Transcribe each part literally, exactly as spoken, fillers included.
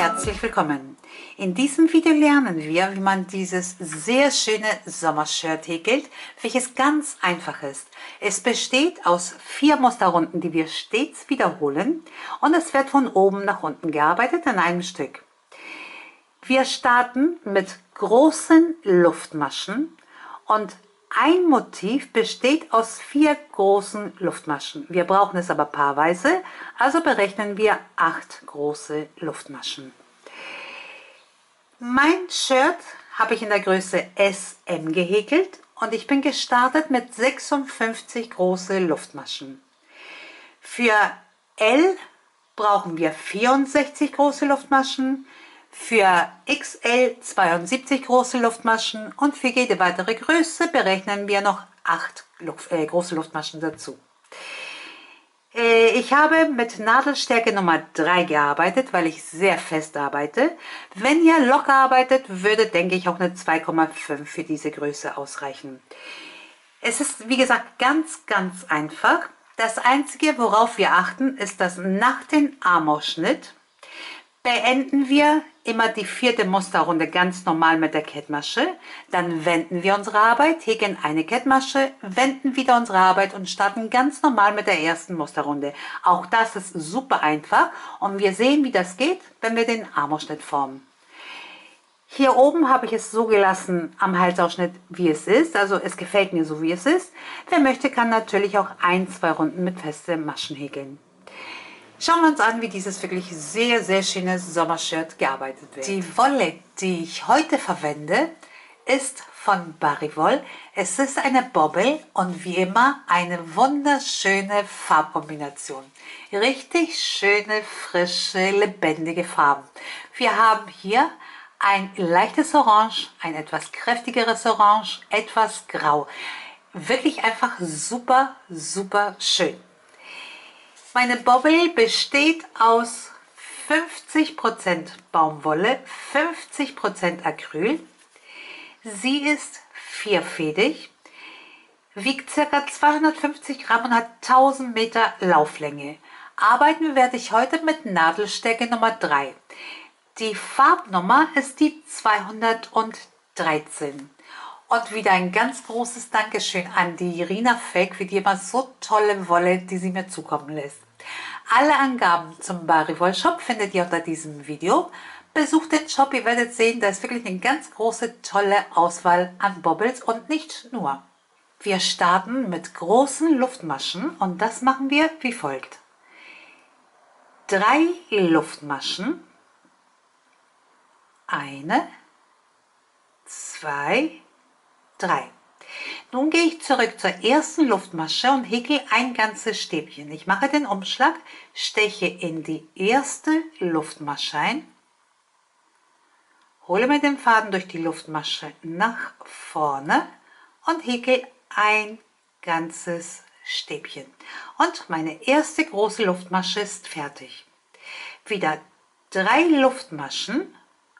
herzlich willkommen. In diesem Video lernen wir, wie man dieses sehr schöne Sommershirt häkelt, welches ganz einfach ist. Es besteht aus vier Musterrunden, die wir stets wiederholen, und es wird von oben nach unten gearbeitet in einem Stück. Wir starten mit großen Luftmaschen und ein Motiv besteht aus vier großen Luftmaschen. Wir brauchen es aber paarweise, also berechnen wir acht große Luftmaschen. Mein Shirt habe ich in der Größe S M gehäkelt und ich bin gestartet mit sechsundfünfzig große Luftmaschen. Für L brauchen wir vierundsechzig große Luftmaschen, für X L zweiundsiebzig große Luftmaschen und für jede weitere Größe berechnen wir noch acht Luft, äh, große Luftmaschen dazu. Äh, ich habe mit Nadelstärke Nummer drei gearbeitet, weil ich sehr fest arbeite. Wenn ihr locker arbeitet, würde, denke ich, auch eine zwei Komma fünf für diese Größe ausreichen. Es ist, wie gesagt, ganz, ganz einfach. Das Einzige, worauf wir achten, ist, dass nach dem Armausschnitt beenden wir immer die vierte Musterrunde ganz normal mit der Kettmasche. Dann wenden wir unsere Arbeit, häkeln eine Kettmasche, wenden wieder unsere Arbeit und starten ganz normal mit der ersten Musterrunde. Auch das ist super einfach und wir sehen, wie das geht, wenn wir den Armausschnitt formen. Hier oben habe ich es so gelassen am Halsausschnitt, wie es ist. Also es gefällt mir so, wie es ist. Wer möchte, kann natürlich auch ein, zwei Runden mit festen Maschen häkeln. Schauen wir uns an, wie dieses wirklich sehr, sehr schöne Sommershirt gearbeitet wird. Die Wolle, die ich heute verwende, ist von Bariwoll. Es ist eine Bobbel und wie immer eine wunderschöne Farbkombination. Richtig schöne, frische, lebendige Farben. Wir haben hier ein leichtes Orange, ein etwas kräftigeres Orange, etwas Grau. Wirklich einfach super, super schön. Meine Bobbel besteht aus fünfzig Prozent Baumwolle, fünfzig Prozent Acryl. Sie ist vierfädig, wiegt ca. zweihundertfünfzig Gramm und hat tausend Meter Lauflänge. Arbeiten werde ich heute mit Nadelstärke Nummer drei. Die Farbnummer ist die zweihundertdreizehn. Und wieder ein ganz großes Dankeschön an die Irina Fake für die immer so tolle Wolle, die sie mir zukommen lässt. Alle Angaben zum Bariwoll Shop findet ihr unter diesem Video. Besucht den Shop, ihr werdet sehen, da ist wirklich eine ganz große, tolle Auswahl an Bobbles und nicht nur. Wir starten mit großen Luftmaschen und das machen wir wie folgt. Drei Luftmaschen, eine, zwei, drei. Nun gehe ich zurück zur ersten Luftmasche und häkel ein ganzes Stäbchen. Ich mache den Umschlag, steche in die erste Luftmasche ein, hole mir den Faden durch die Luftmasche nach vorne und häkel ein ganzes Stäbchen. Und meine erste große Luftmasche ist fertig. Wieder drei Luftmaschen,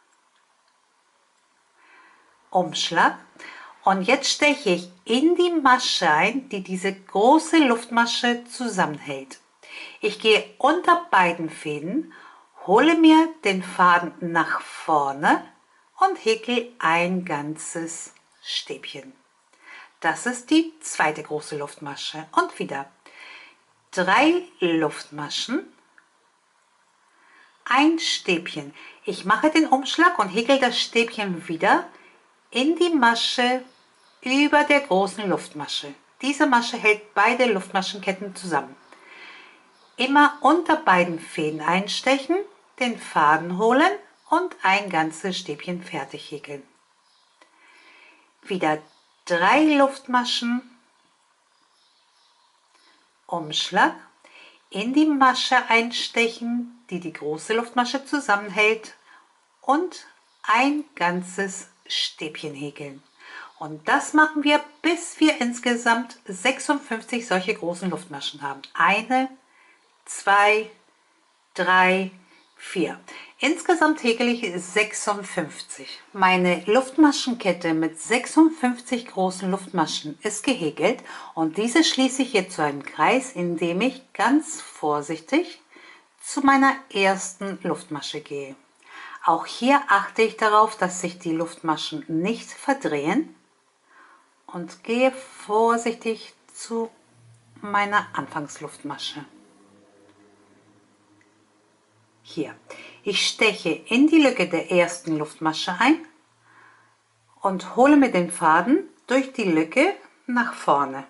Umschlag. Und jetzt steche ich in die Masche ein, die diese große Luftmasche zusammenhält. Ich gehe unter beiden Fäden, hole mir den Faden nach vorne und häkel ein ganzes Stäbchen. Das ist die zweite große Luftmasche. Und wieder drei Luftmaschen, ein Stäbchen. Ich mache den Umschlag und häkel das Stäbchen wieder in die Masche über der großen Luftmasche. Diese Masche hält beide Luftmaschenketten zusammen. Immer unter beiden Fäden einstechen, den Faden holen und ein ganzes Stäbchen fertig häkeln. Wieder drei Luftmaschen, Umschlag, in die Masche einstechen, die die große Luftmasche zusammenhält und ein ganzes Stäbchen häkeln. Und das machen wir, bis wir insgesamt sechsundfünfzig solche großen Luftmaschen haben. Eine, zwei, drei, vier. Insgesamt häkel ich sechsundfünfzig. Meine Luftmaschenkette mit sechsundfünfzig großen Luftmaschen ist gehäkelt und diese schließe ich jetzt zu einem Kreis, indem ich ganz vorsichtig zu meiner ersten Luftmasche gehe. Auch hier achte ich darauf, dass sich die Luftmaschen nicht verdrehen und gehe vorsichtig zu meiner Anfangsluftmasche. Hier, ich steche in die Lücke der ersten Luftmasche ein und hole mit dem Faden durch die Lücke nach vorne.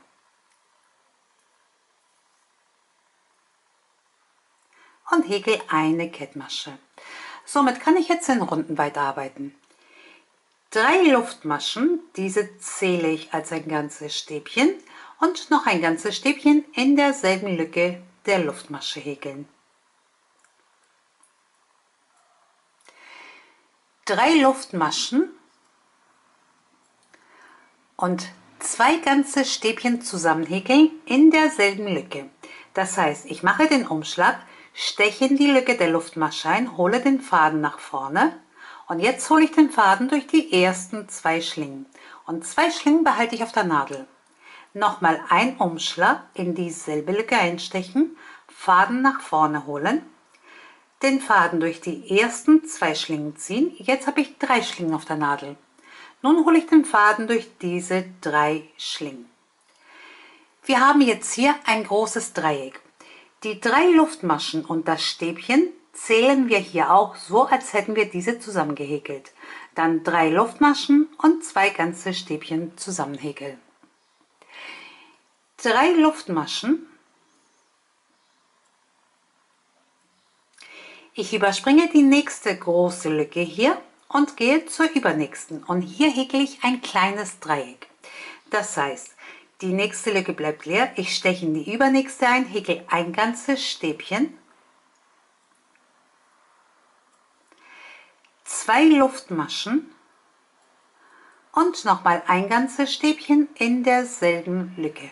Und häkel eine Kettmasche. Somit kann ich jetzt in Runden weiterarbeiten. Drei Luftmaschen, diese zähle ich als ein ganzes Stäbchen und noch ein ganzes Stäbchen in derselben Lücke der Luftmasche häkeln. Drei Luftmaschen und zwei ganze Stäbchen zusammenhäkeln in derselben Lücke. Das heißt, ich mache den Umschlag, steche in die Lücke der Luftmasche ein, hole den Faden nach vorne und jetzt hole ich den Faden durch die ersten zwei Schlingen und zwei Schlingen behalte ich auf der Nadel. Nochmal ein Umschlag, in dieselbe Lücke einstechen, Faden nach vorne holen, den Faden durch die ersten zwei Schlingen ziehen. Jetzt habe ich drei Schlingen auf der Nadel. Nun hole ich den Faden durch diese drei Schlingen. Wir haben jetzt hier ein großes Dreieck. Die drei Luftmaschen und das Stäbchen zählen wir hier auch so, als hätten wir diese zusammengehäkelt. Dann drei Luftmaschen und zwei ganze Stäbchen zusammenhäkeln. Drei Luftmaschen. Ich überspringe die nächste große Lücke hier und gehe zur übernächsten. Und hier häkle ich ein kleines Dreieck. Das heißt, die nächste Lücke bleibt leer. Ich steche in die übernächste ein, häkle ein ganzes Stäbchen. Zwei Luftmaschen und nochmal ein ganzes Stäbchen in derselben Lücke.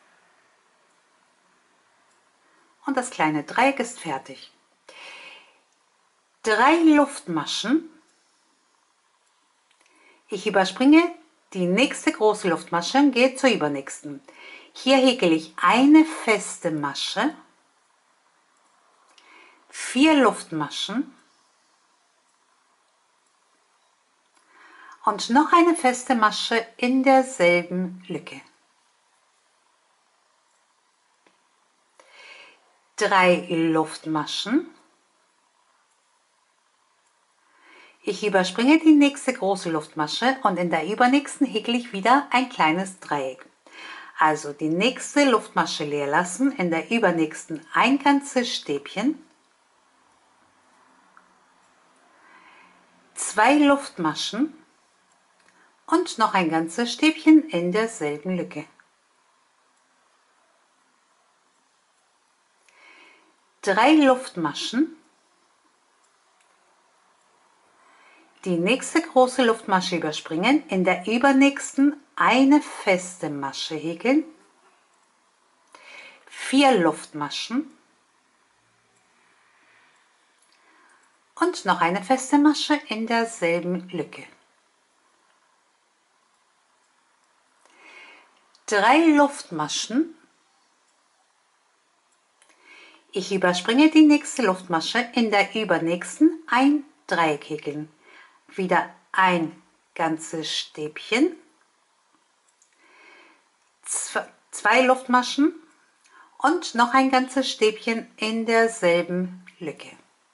Und das kleine Dreieck ist fertig. Drei Luftmaschen. Ich überspringe die nächste große Luftmasche und gehe zur übernächsten. Hier häkle ich eine feste Masche, vier Luftmaschen und noch eine feste Masche in derselben Lücke. Drei Luftmaschen. Ich überspringe die nächste große Luftmasche und in der übernächsten häkle ich wieder ein kleines Dreieck. Also die nächste Luftmasche leer lassen, in der übernächsten ein ganzes Stäbchen, zwei Luftmaschen und noch ein ganzes Stäbchen in derselben Lücke. Drei Luftmaschen. Die nächste große Luftmasche überspringen, in der übernächsten eine feste Masche häkeln, vier Luftmaschen und noch eine feste Masche in derselben Lücke. Drei Luftmaschen. Ich überspringe die nächste Luftmasche, in der übernächsten ein Dreieck häkeln. Wieder ein ganzes Stäbchen, zwei Luftmaschen und noch ein ganzes Stäbchen in derselben Lücke.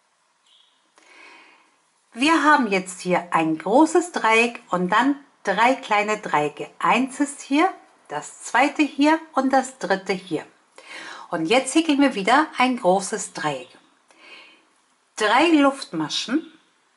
Wir haben jetzt hier ein großes Dreieck und dann drei kleine Dreiecke. Eins ist hier, das zweite hier und das dritte hier. Und jetzt häkeln wir wieder ein großes Dreieck. Drei Luftmaschen.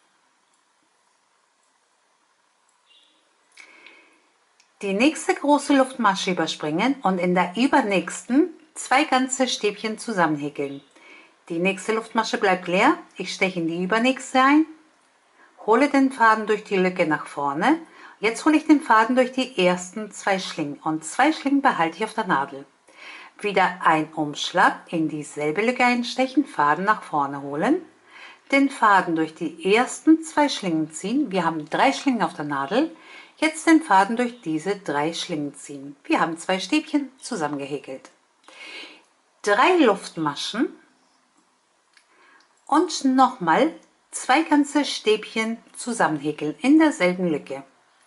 Die nächste große Luftmasche überspringen und in der übernächsten zwei ganze Stäbchen zusammenhäkeln. Die nächste Luftmasche bleibt leer. Ich steche in die übernächste ein, hole den Faden durch die Lücke nach vorne. Jetzt hole ich den Faden durch die ersten zwei Schlingen und zwei Schlingen behalte ich auf der Nadel. Wieder ein Umschlag, in dieselbe Lücke einstechen, Faden nach vorne holen, den Faden durch die ersten zwei Schlingen ziehen. Wir haben drei Schlingen auf der Nadel. Jetzt den Faden durch diese drei Schlingen ziehen. Wir haben zwei Stäbchen zusammengehäkelt. Drei Luftmaschen und nochmal zwei ganze Stäbchen zusammenhäkeln in derselben Lücke.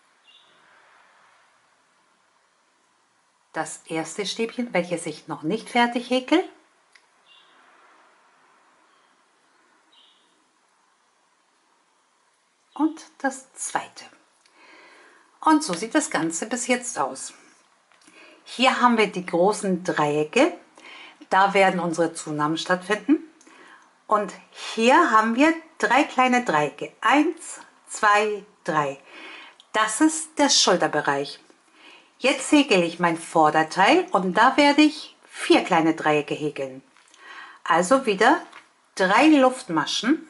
Das erste Stäbchen, welches ich noch nicht fertig häkel. Und das zweite. Und so sieht das Ganze bis jetzt aus. Hier haben wir die großen Dreiecke. Da werden unsere Zunahmen stattfinden. Und hier haben wir drei kleine Dreiecke. Eins, zwei, drei. Das ist der Schulterbereich. Jetzt häkele ich mein Vorderteil und da werde ich vier kleine Dreiecke häkeln. Also wieder drei Luftmaschen.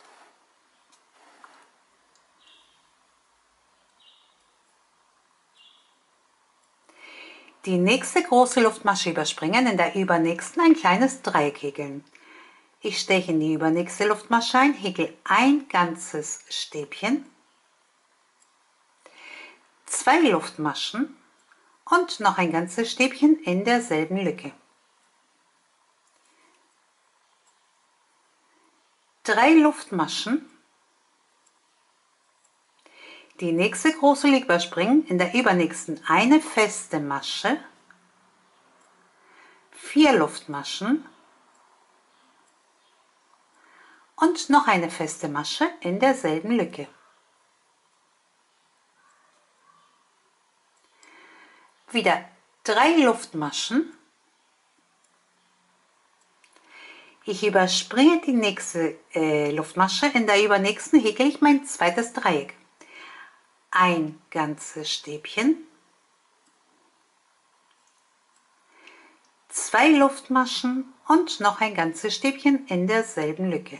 Die nächste große Luftmasche überspringen, in der übernächsten ein kleines Dreieck häkeln. Ich steche in die übernächste Luftmasche ein, häkel ein ganzes Stäbchen, zwei Luftmaschen und noch ein ganzes Stäbchen in derselben Lücke. Drei Luftmaschen. Die nächste große Lücke überspringen, in der übernächsten eine feste Masche, vier Luftmaschen und noch eine feste Masche in derselben Lücke. Wieder drei Luftmaschen. Ich überspringe die nächste äh, Luftmasche, in der übernächsten häkle ich mein zweites Dreieck. Ein ganzes Stäbchen, zwei Luftmaschen und noch ein ganzes Stäbchen in derselben Lücke.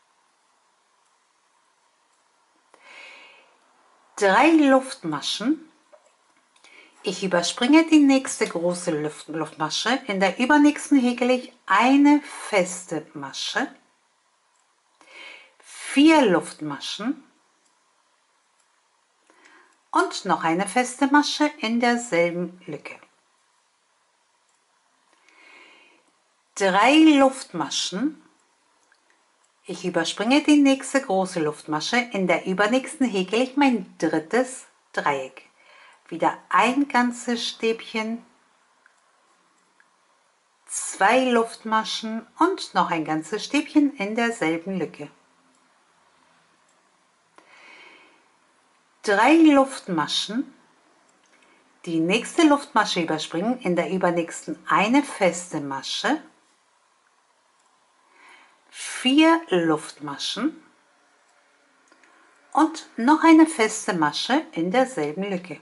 Drei Luftmaschen. Ich überspringe die nächste große Luft Luftmasche, in der übernächsten häkle ich eine feste Masche, vier Luftmaschen und noch eine feste Masche in derselben Lücke. Drei Luftmaschen. Ich überspringe die nächste große Luftmasche, in der übernächsten häkle ich mein drittes Dreieck. Wieder ein ganzes Stäbchen, zwei Luftmaschen und noch ein ganzes Stäbchen in derselben Lücke. Drei Luftmaschen. Die nächste Luftmasche überspringen, in der übernächsten eine feste Masche, vier Luftmaschen und noch eine feste Masche in derselben Lücke.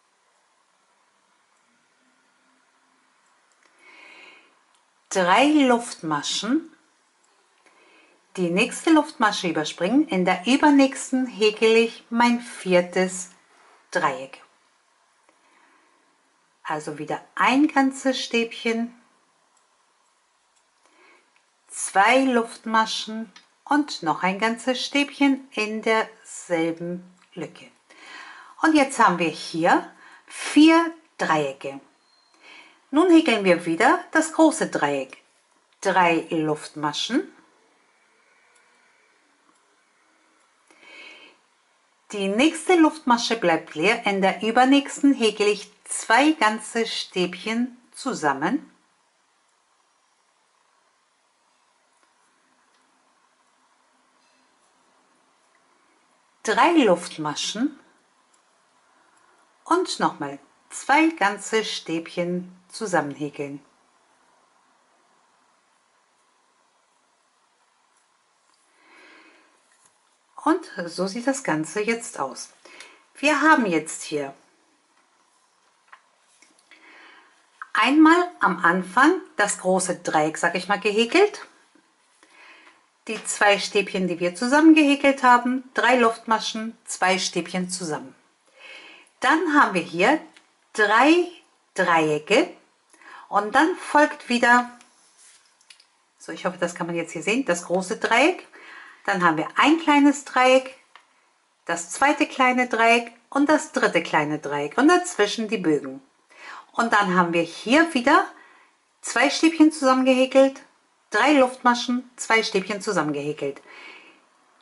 Drei Luftmaschen. Die nächste Luftmasche überspringen, in der übernächsten häkle ich mein viertes Dreieck. Also wieder ein ganzes Stäbchen, zwei Luftmaschen und noch ein ganzes Stäbchen in derselben Lücke. Und jetzt haben wir hier vier Dreiecke. Nun häkeln wir wieder das große Dreieck. Drei Luftmaschen. Die nächste Luftmasche bleibt leer, in der übernächsten häkle ich zwei ganze Stäbchen zusammen. Drei Luftmaschen und nochmal zwei ganze Stäbchen zusammenhäkeln. Und so sieht das Ganze jetzt aus. Wir haben jetzt hier einmal am Anfang das große Dreieck, sag ich mal, gehäkelt. Die zwei Stäbchen, die wir zusammen gehäkelt haben, drei Luftmaschen, zwei Stäbchen zusammen. Dann haben wir hier drei Dreiecke und dann folgt wieder, so ich hoffe, das kann man jetzt hier sehen, das große Dreieck. Dann haben wir ein kleines Dreieck, das zweite kleine Dreieck und das dritte kleine Dreieck und dazwischen die Bögen. Und dann haben wir hier wieder zwei Stäbchen zusammengehäkelt, drei Luftmaschen, zwei Stäbchen zusammengehäkelt.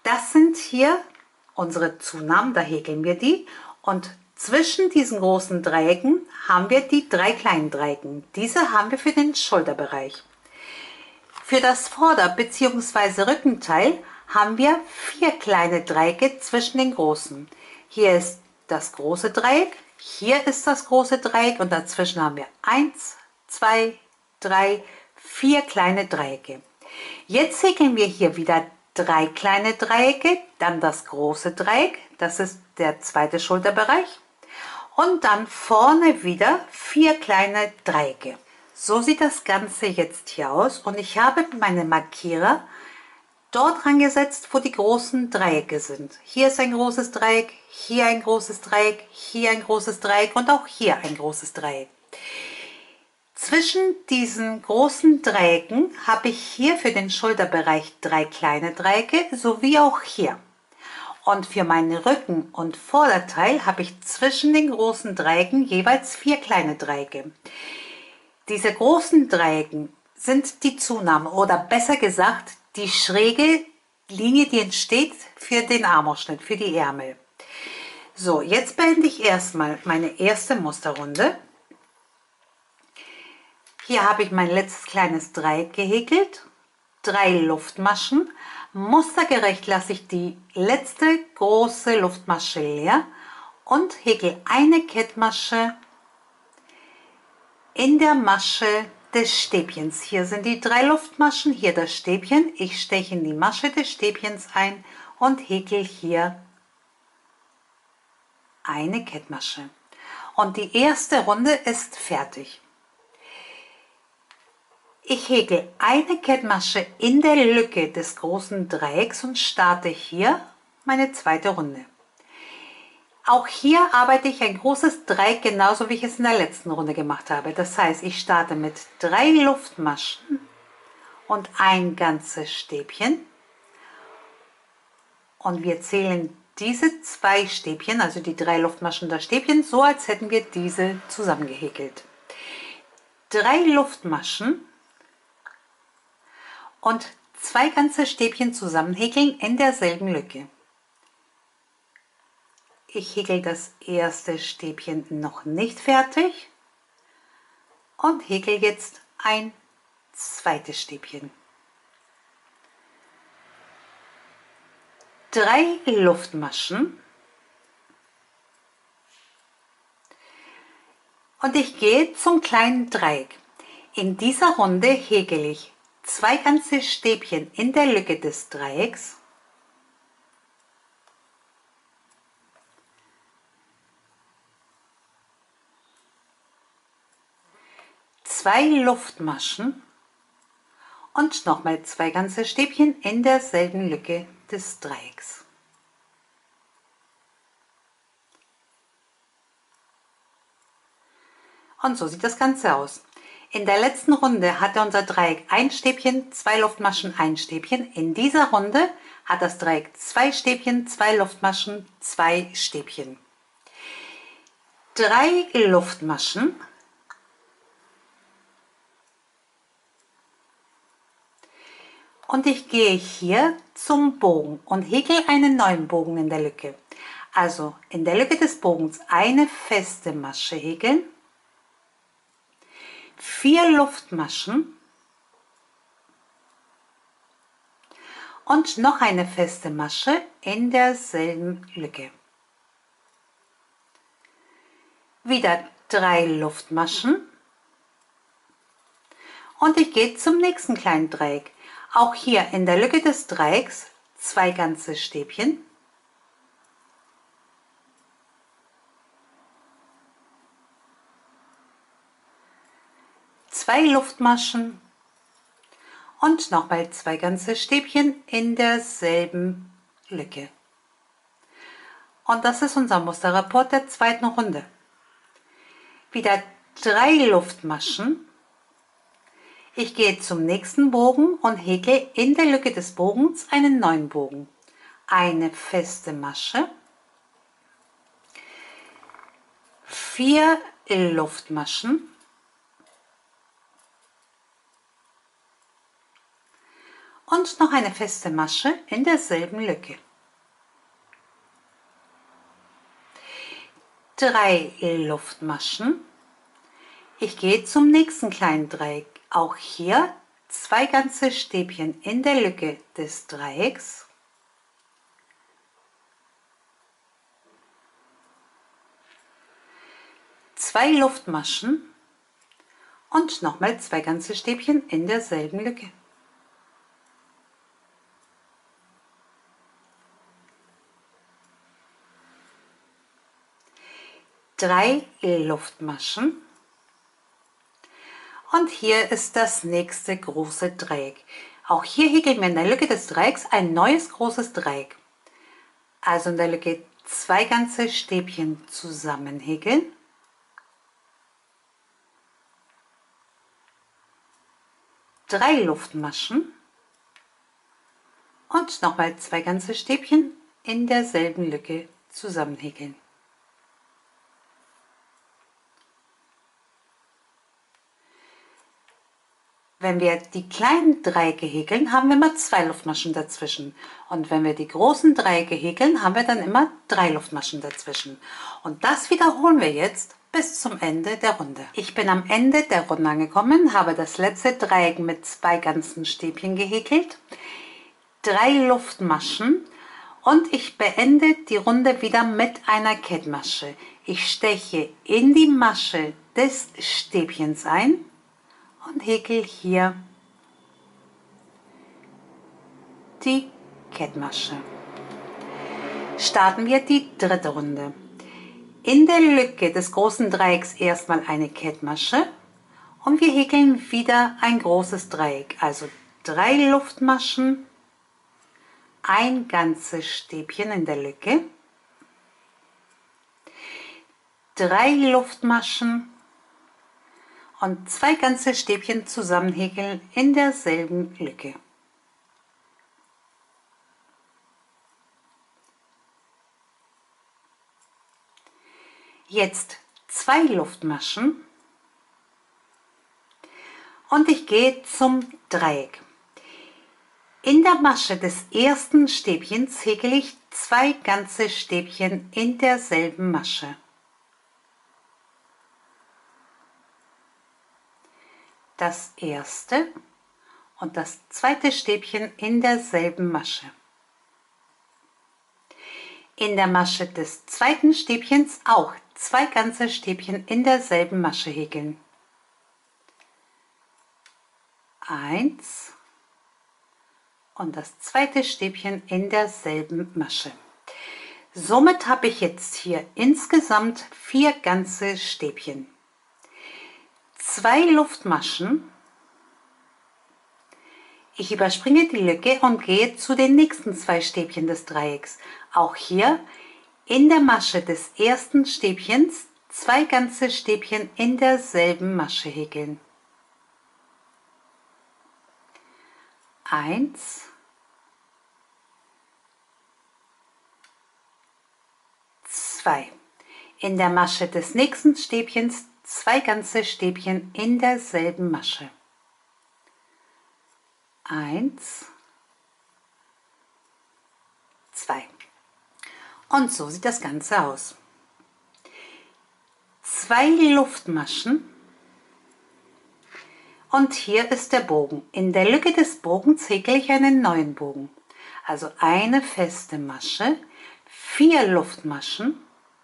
Das sind hier unsere Zunahmen, da häkeln wir die, und zwischen diesen großen Dreiecken haben wir die drei kleinen Dreiecken. Diese haben wir für den Schulterbereich. Für das Vorder- bzw. Rückenteil haben wir vier kleine Dreiecke zwischen den großen. Hier ist das große Dreieck, hier ist das große Dreieck und dazwischen haben wir eins, zwei, drei, vier kleine Dreiecke. Jetzt häkeln wir hier wieder drei kleine Dreiecke, dann das große Dreieck, das ist der zweite Schulterbereich, und dann vorne wieder vier kleine Dreiecke. So sieht das Ganze jetzt hier aus und ich habe meine Markierer dort rangesetzt, wo die großen Dreiecke sind. Hier ist ein großes Dreieck, hier ein großes Dreieck, hier ein großes Dreieck und auch hier ein großes Dreieck. Zwischen diesen großen Dreiecken habe ich hier für den Schulterbereich drei kleine Dreiecke, sowie auch hier. Und für meinen Rücken- und Vorderteil habe ich zwischen den großen Dreiecken jeweils vier kleine Dreiecke. Diese großen Dreiecken sind die Zunahmen oder besser gesagt die schräge Linie, die entsteht für den Armausschnitt, für die Ärmel. So, jetzt beende ich erstmal meine erste Musterrunde. Hier habe ich mein letztes kleines Dreieck gehäkelt, drei Luftmaschen. Mustergerecht lasse ich die letzte große Luftmasche leer und häkel eine Kettmasche in der Masche des Stäbchens. Hier sind die drei Luftmaschen, hier das Stäbchen. Ich steche in die Masche des Stäbchens ein und häkel hier eine Kettmasche. Und die erste Runde ist fertig. Ich häkel eine Kettmasche in der Lücke des großen Dreiecks und starte hier meine zweite Runde. Auch hier arbeite ich ein großes Dreieck, genauso wie ich es in der letzten Runde gemacht habe. Das heißt, ich starte mit drei Luftmaschen und ein ganzes Stäbchen. Und wir zählen diese zwei Stäbchen, also die drei Luftmaschen und das Stäbchen, so als hätten wir diese zusammengehäkelt. Drei Luftmaschen und zwei ganze Stäbchen zusammenhäkeln in derselben Lücke. Ich häkel das erste Stäbchen noch nicht fertig und häkel jetzt ein zweites Stäbchen. Drei Luftmaschen und ich gehe zum kleinen Dreieck. In dieser Runde häkel ich zwei ganze Stäbchen in der Lücke des Dreiecks, zwei Luftmaschen und nochmal zwei ganze Stäbchen in derselben Lücke des Dreiecks. Und so sieht das Ganze aus. In der letzten Runde hatte unser Dreieck ein Stäbchen, zwei Luftmaschen, ein Stäbchen. In dieser Runde hat das Dreieck zwei Stäbchen, zwei Luftmaschen, zwei Stäbchen. Drei Luftmaschen und ich gehe hier zum Bogen und häkel einen neuen Bogen in der Lücke. Also in der Lücke des Bogens eine feste Masche häkeln, vier Luftmaschen und noch eine feste Masche in derselben Lücke. Wieder drei Luftmaschen und ich gehe zum nächsten kleinen Dreieck. Auch hier in der Lücke des Dreiecks zwei ganze Stäbchen, zwei Luftmaschen und nochmal zwei ganze Stäbchen in derselben Lücke. Und das ist unser Musterrapport der zweiten Runde. Wieder drei Luftmaschen. Ich gehe zum nächsten Bogen und häkle in der Lücke des Bogens einen neuen Bogen. Eine feste Masche, vier Luftmaschen und noch eine feste Masche in derselben Lücke. drei Luftmaschen. Ich gehe zum nächsten kleinen Dreieck. Auch hier zwei ganze Stäbchen in der Lücke des Dreiecks. Zwei Luftmaschen und nochmal zwei ganze Stäbchen in derselben Lücke. Drei Luftmaschen. Und hier ist das nächste große Dreieck. Auch hier häkeln wir in der Lücke des Dreiecks ein neues großes Dreieck. Also in der Lücke zwei ganze Stäbchen zusammenhäkeln. Drei Luftmaschen und nochmal zwei ganze Stäbchen in derselben Lücke zusammenhäkeln. Wenn wir die kleinen Dreiecke häkeln, haben wir immer zwei Luftmaschen dazwischen. Und wenn wir die großen Dreiecke häkeln, haben wir dann immer drei Luftmaschen dazwischen. Und das wiederholen wir jetzt bis zum Ende der Runde. Ich bin am Ende der Runde angekommen, habe das letzte Dreieck mit zwei ganzen Stäbchen gehäkelt, drei Luftmaschen und ich beende die Runde wieder mit einer Kettmasche. Ich steche in die Masche des Stäbchens ein und häkel hier die Kettmasche. Starten wir die dritte Runde. In der Lücke des großen Dreiecks erstmal eine Kettmasche und wir häkeln wieder ein großes Dreieck, also drei Luftmaschen, ein ganzes Stäbchen in der Lücke, drei Luftmaschen und zwei ganze Stäbchen zusammenhäkeln in derselben Lücke. Jetzt zwei Luftmaschen und ich gehe zum Dreieck. In der Masche des ersten Stäbchens häkele ich zwei ganze Stäbchen in derselben Masche. Das erste und das zweite Stäbchen in derselben Masche. In der Masche des zweiten Stäbchens auch zwei ganze Stäbchen in derselben Masche häkeln. Eins und das zweite Stäbchen in derselben Masche. Somit habe ich jetzt hier insgesamt vier ganze Stäbchen. Zwei Luftmaschen. Ich überspringe die Lücke und gehe zu den nächsten zwei Stäbchen des Dreiecks. Auch hier in der Masche des ersten Stäbchens zwei ganze Stäbchen in derselben Masche häkeln. Eins, zwei. In der Masche des nächsten Stäbchens zwei ganze Stäbchen in derselben Masche. Eins, zwei. Und so sieht das Ganze aus. Zwei Luftmaschen und hier ist der Bogen. In der Lücke des Bogens häkle ich einen neuen Bogen. Also eine feste Masche, vier Luftmaschen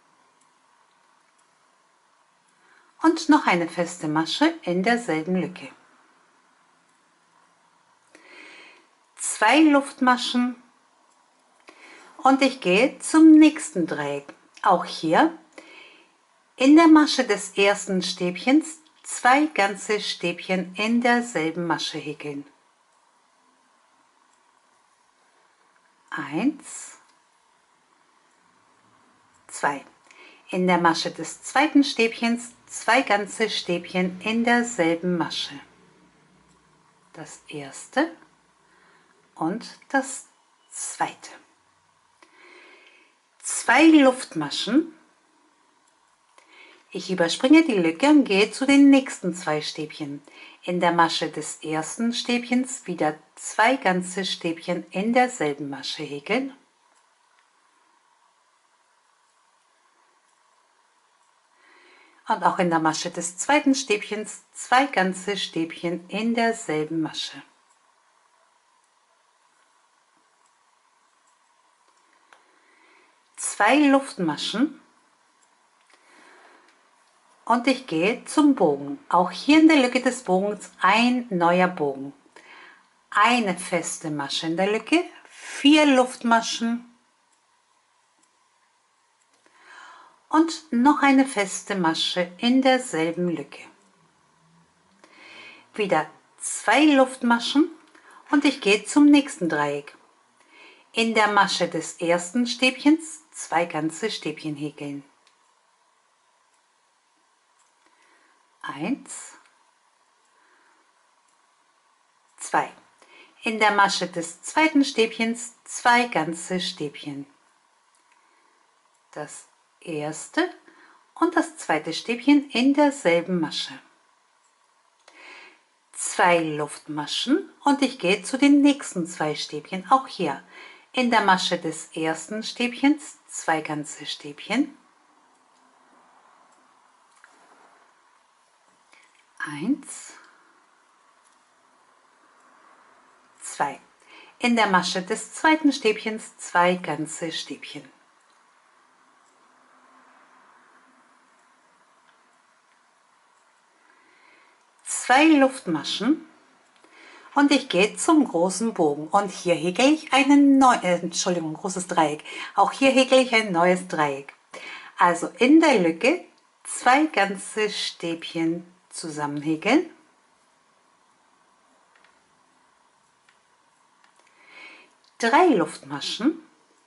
und noch eine feste Masche in derselben Lücke. Zwei Luftmaschen und ich gehe zum nächsten Dreieck. Auch hier in der Masche des ersten Stäbchens zwei ganze Stäbchen in derselben Masche häkeln. Eins, zwei. In der Masche des zweiten Stäbchens zwei ganze Stäbchen in derselben Masche. Das erste und das zweite. Zwei Luftmaschen. Ich überspringe die Lücke und gehe zu den nächsten zwei Stäbchen. In der Masche des ersten Stäbchens wieder zwei ganze Stäbchen in derselben Masche häkeln. Und auch in der Masche des zweiten Stäbchens zwei ganze Stäbchen in derselben Masche. Zwei Luftmaschen und ich gehe zum Bogen. Auch hier in der Lücke des Bogens ein neuer Bogen. Eine feste Masche in der Lücke, vier Luftmaschen und noch eine feste Masche in derselben Lücke. Wieder zwei Luftmaschen und ich gehe zum nächsten Dreieck. In der Masche des ersten Stäbchens zwei ganze Stäbchen häkeln. Eins, zwei. In der Masche des zweiten Stäbchens zwei ganze Stäbchen. Das erste und das zweite Stäbchen in derselben Masche. Zwei Luftmaschen und ich gehe zu den nächsten zwei Stäbchen. Auch hier in der Masche des ersten Stäbchens zwei ganze Stäbchen. Eins, zwei. In der Masche des zweiten Stäbchens zwei ganze Stäbchen. Zwei Luftmaschen und ich gehe zum großen Bogen und hier häkle ich einen neuen, äh, Entschuldigung, großes Dreieck. Auch hier häkle ich ein neues Dreieck. Also in der Lücke zwei ganze Stäbchen zusammenhäkeln. Drei Luftmaschen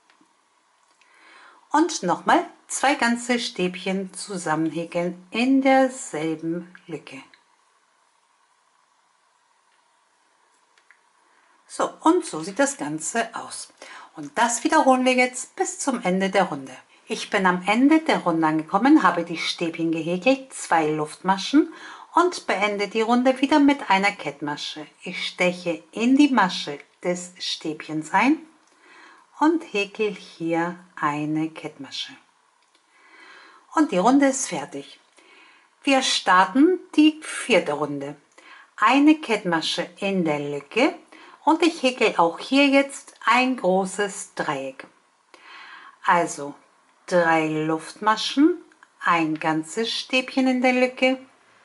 und nochmal zwei ganze Stäbchen zusammenhäkeln in derselben Lücke. So, und so sieht das Ganze aus. Und das wiederholen wir jetzt bis zum Ende der Runde. Ich bin am Ende der Runde angekommen, habe die Stäbchen gehäkelt, zwei Luftmaschen und beende die Runde wieder mit einer Kettmasche. Ich steche in die Masche des Stäbchens ein und häkel hier eine Kettmasche. Und die Runde ist fertig. Wir starten die vierte Runde. Eine Kettmasche in der Lücke und ich häkel auch hier jetzt ein großes Dreieck. Also drei Luftmaschen, ein ganzes Stäbchen in der Lücke,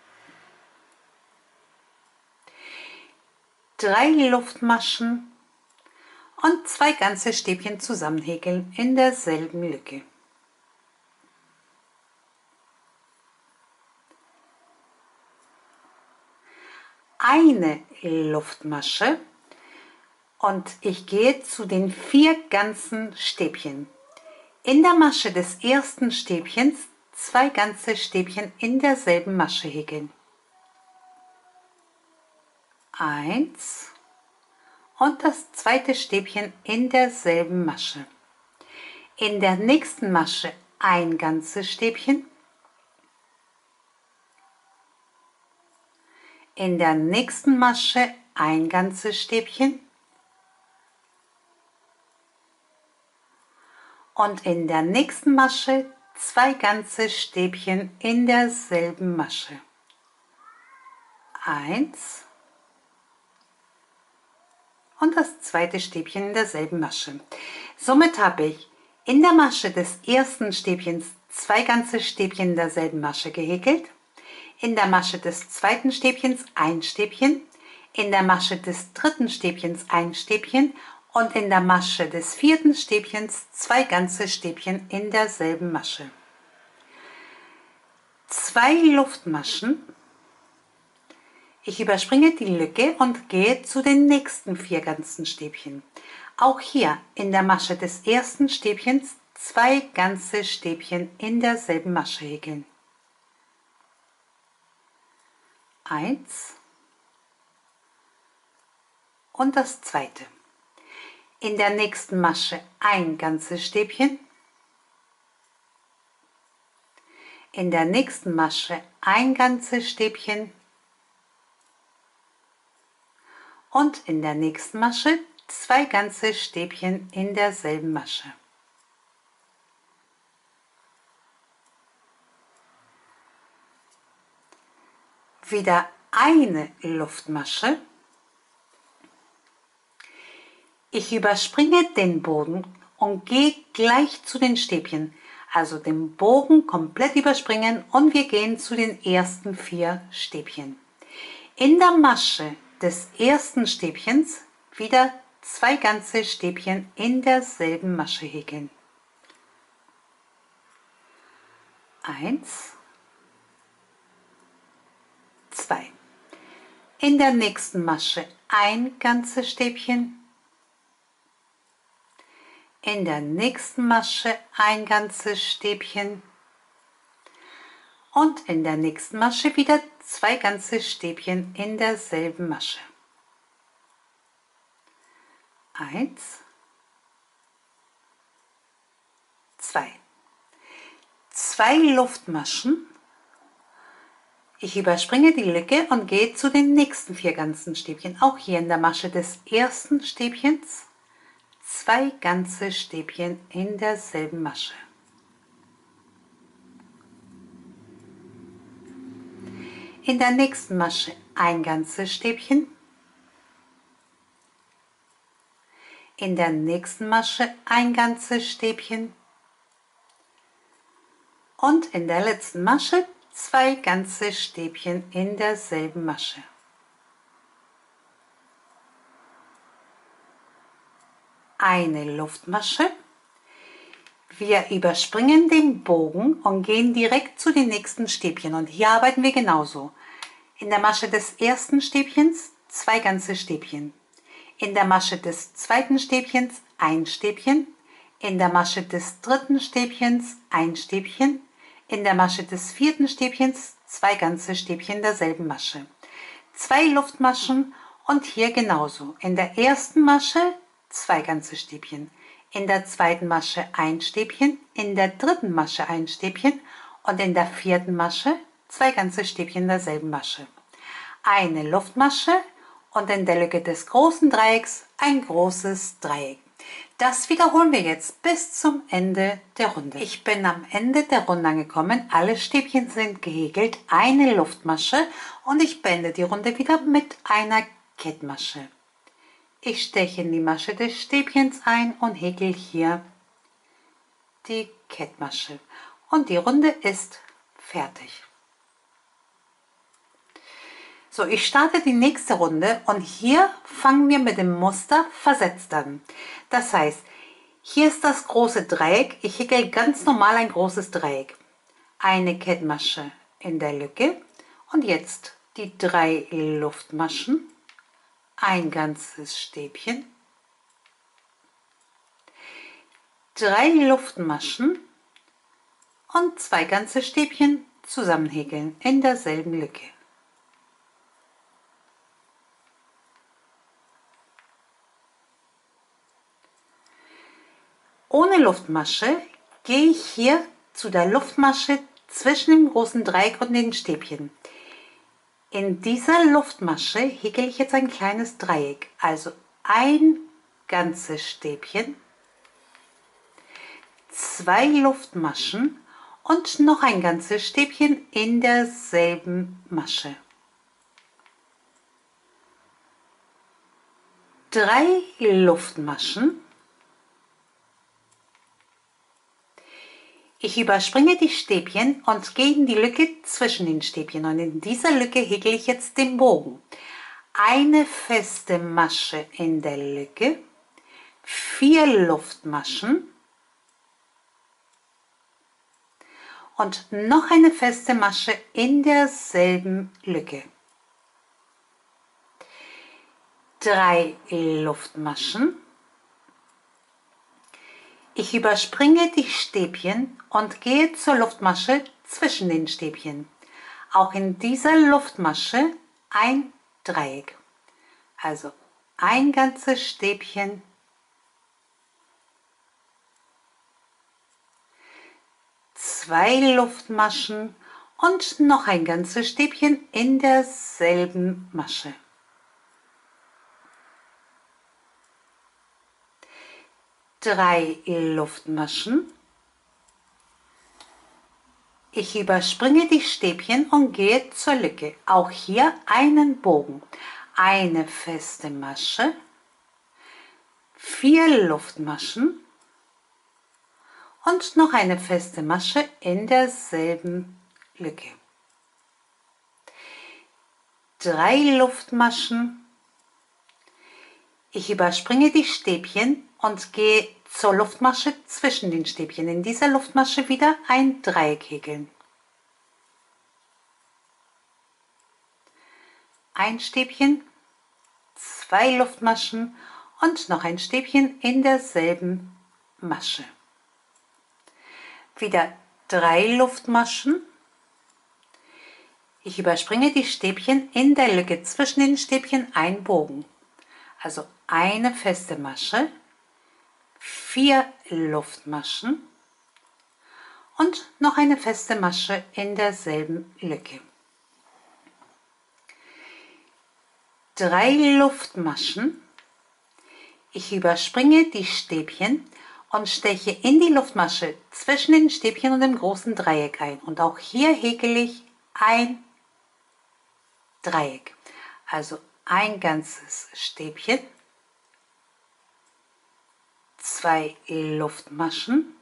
drei Luftmaschen und zwei ganze Stäbchen zusammenhäkeln in derselben Lücke. Eine Luftmasche und ich gehe zu den vier ganzen Stäbchen. In der Masche des ersten Stäbchens zwei ganze Stäbchen in derselben Masche häkeln. Eins und das zweite Stäbchen in derselben Masche. In der nächsten Masche ein ganzes Stäbchen. In der nächsten Masche ein ganzes Stäbchen. Und in der nächsten Masche zwei ganze Stäbchen in derselben Masche. Eins und das zweite Stäbchen in derselben Masche. Somit habe ich in der Masche des ersten Stäbchens zwei ganze Stäbchen in derselben Masche gehäkelt, in der Masche des zweiten Stäbchens ein Stäbchen, in der Masche des dritten Stäbchens ein Stäbchen und in der Masche des vierten Stäbchens zwei ganze Stäbchen in derselben Masche. Zwei Luftmaschen. Ich überspringe die Lücke und gehe zu den nächsten vier ganzen Stäbchen. Auch hier in der Masche des ersten Stäbchens zwei ganze Stäbchen in derselben Masche häkeln. Eins und das zweite. In der nächsten Masche ein ganzes Stäbchen, in der nächsten Masche ein ganzes Stäbchen und in der nächsten Masche zwei ganze Stäbchen in derselben Masche. wieder eine Luftmasche. Ich überspringe den Bogen und gehe gleich zu den Stäbchen. Also den Bogen komplett überspringen und wir gehen zu den ersten vier Stäbchen. In der Masche des ersten Stäbchens wieder zwei ganze Stäbchen in derselben Masche häkeln. Eins, zwei. In der nächsten Masche ein ganzes Stäbchen. In der nächsten Masche ein ganzes Stäbchen und in der nächsten Masche wieder zwei ganze Stäbchen in derselben Masche. Eins, zwei. Zwei Luftmaschen. Ich überspringe die Lücke und gehe zu den nächsten vier ganzen Stäbchen. Auch hier in der Masche des ersten Stäbchens zwei ganze Stäbchen in derselben Masche. In der nächsten Masche ein ganzes Stäbchen. In der nächsten Masche ein ganzes Stäbchen. Und in der letzten Masche zwei ganze Stäbchen in derselben Masche. Eine Luftmasche. Wir überspringen den Bogen und gehen direkt zu den nächsten Stäbchen und hier arbeiten wir genauso. In der Masche des ersten Stäbchens zwei ganze Stäbchen. In der Masche des zweiten Stäbchens ein Stäbchen. In der Masche des dritten Stäbchens ein Stäbchen. In der Masche des vierten Stäbchens zwei ganze Stäbchen derselben Masche. Zwei Luftmaschen und hier genauso. In der ersten Masche zwei ganze Stäbchen, in der zweiten Masche ein Stäbchen, in der dritten Masche ein Stäbchen und in der vierten Masche zwei ganze Stäbchen derselben Masche. Eine Luftmasche und in der Lücke des großen Dreiecks ein großes Dreieck. Das wiederholen wir jetzt bis zum Ende der Runde. Ich bin am Ende der Runde angekommen, alle Stäbchen sind gehäkelt, eine Luftmasche und ich beende die Runde wieder mit einer Kettmasche. Ich steche in die Masche des Stäbchens ein und häkel hier die Kettmasche. Und die Runde ist fertig. So, ich starte die nächste Runde und hier fangen wir mit dem Muster versetzt an. Das heißt, hier ist das große Dreieck. Ich häkel ganz normal ein großes Dreieck. Eine Kettmasche in der Lücke und jetzt die drei Luftmaschen. Ein ganzes Stäbchen, drei Luftmaschen und zwei ganze Stäbchen zusammenhäkeln in derselben Lücke. Ohne Luftmasche gehe ich hier zu der Luftmasche zwischen dem großen Dreieck und den Stäbchen. In dieser Luftmasche häkle ich jetzt ein kleines Dreieck, also ein ganzes Stäbchen, zwei Luftmaschen und noch ein ganzes Stäbchen in derselben Masche. Drei Luftmaschen. Ich überspringe die Stäbchen und gehe in die Lücke zwischen den Stäbchen und in dieser Lücke häkle ich jetzt den Bogen. Eine feste Masche in der Lücke, vier Luftmaschen und noch eine feste Masche in derselben Lücke. Drei Luftmaschen. Ich überspringe die Stäbchen und gehe zur Luftmasche zwischen den Stäbchen. Auch in dieser Luftmasche ein Dreieck. Also ein ganzes Stäbchen, zwei Luftmaschen und noch ein ganzes Stäbchen in derselben Masche. Drei Luftmaschen, Ich überspringe die Stäbchen und gehe zur Lücke. Auch hier einen Bogen, eine feste Masche, vier Luftmaschen und noch eine feste Masche in derselben Lücke. Drei Luftmaschen. Ich überspringe die Stäbchen und gehe zur Luftmasche zwischen den Stäbchen. In dieser Luftmasche wieder ein Dreieck häkeln. Ein Stäbchen, zwei Luftmaschen und noch ein Stäbchen in derselben Masche. Wieder drei Luftmaschen. Ich überspringe die Stäbchen, in der Lücke zwischen den Stäbchen ein Bogen. Also eine feste Masche, vier Luftmaschen und noch eine feste Masche in derselben Lücke. Drei Luftmaschen. Ich überspringe die Stäbchen und steche in die Luftmasche zwischen den Stäbchen und dem großen Dreieck ein. Und auch hier häkele ich ein Dreieck. Also ein ganzes Stäbchen, zwei Luftmaschen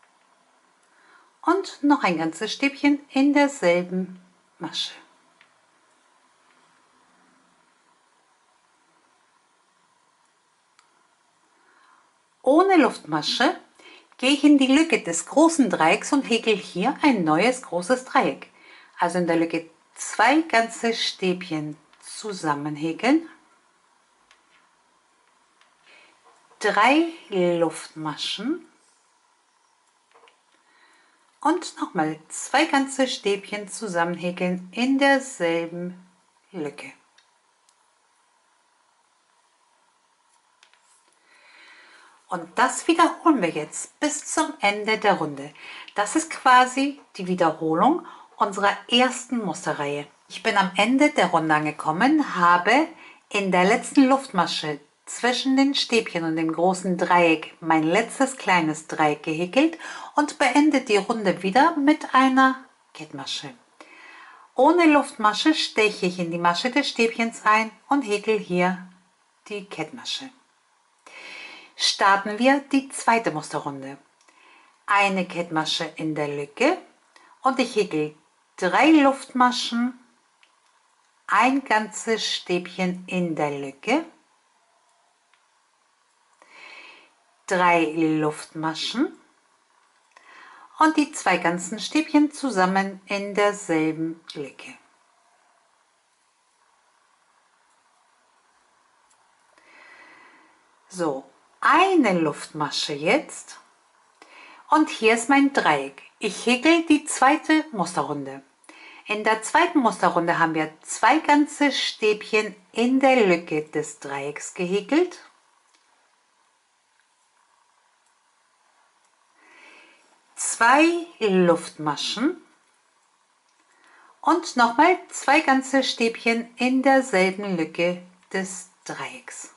und noch ein ganzes Stäbchen in derselben Masche. Ohne Luftmasche gehe ich in die Lücke des großen Dreiecks und häkle hier ein neues großes Dreieck. Also in der Lücke zwei ganze Stäbchen zusammenhäkeln, drei Luftmaschen und nochmal zwei ganze Stäbchen zusammenhäkeln in derselben Lücke. Und das wiederholen wir jetzt bis zum Ende der Runde. Das ist quasi die Wiederholung unserer ersten Musterreihe. Ich bin am Ende der Runde angekommen, habe in der letzten Luftmasche zwischen den Stäbchen und dem großen Dreieck mein letztes kleines Dreieck gehäkelt und beende die Runde wieder mit einer Kettmasche. Ohne Luftmasche steche ich in die Masche des Stäbchens ein und häkel hier die Kettmasche. Starten wir die zweite Musterrunde. Eine Kettmasche in der Lücke und ich häkel drei Luftmaschen, ein ganzes Stäbchen in der Lücke, drei Luftmaschen und die zwei ganzen Stäbchen zusammen in derselben Lücke. So, eine Luftmasche jetzt und hier ist mein Dreieck. Ich häkel die zweite Musterrunde. In der zweiten Musterrunde haben wir zwei ganze Stäbchen in der Lücke des Dreiecks gehäkelt, zwei Luftmaschen und nochmal zwei ganze Stäbchen in derselben Lücke des Dreiecks.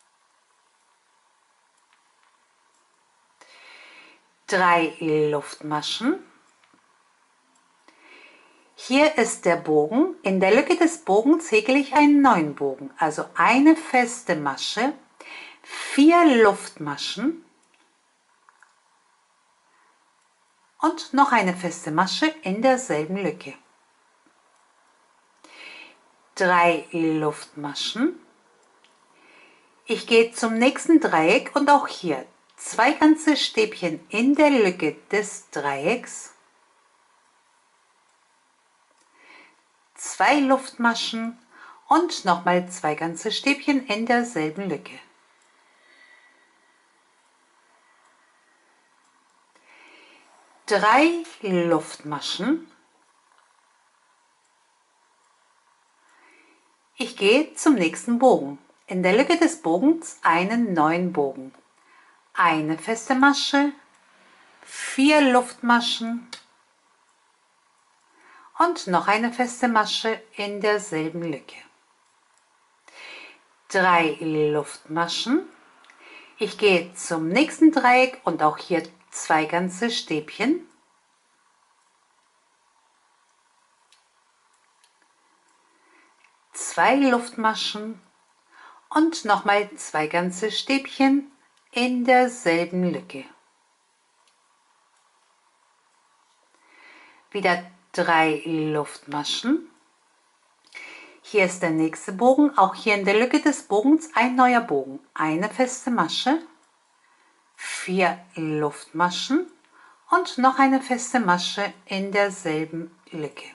Drei Luftmaschen. Hier ist der Bogen. In der Lücke des Bogens häkle ich einen neuen Bogen, also eine feste Masche, vier Luftmaschen und noch eine feste Masche in derselben Lücke. Drei Luftmaschen. Ich gehe zum nächsten Dreieck und auch hier zwei ganze Stäbchen in der Lücke des Dreiecks, zwei Luftmaschen und nochmal zwei ganze Stäbchen in derselben Lücke. Drei Luftmaschen. Ich gehe zum nächsten Bogen. In der Lücke des Bogens einen neuen Bogen. Eine feste Masche, vier Luftmaschen und noch eine feste Masche in derselben Lücke. Drei Luftmaschen. Ich gehe zum nächsten Dreieck und auch hier zwei ganze Stäbchen. zwei Luftmaschen und nochmal zwei ganze Stäbchen in derselben Lücke. Wieder drei Luftmaschen. Hier ist der nächste Bogen, auch hier in der Lücke des Bogens ein neuer Bogen. Eine feste Masche, vier Luftmaschen und noch eine feste Masche in derselben Lücke.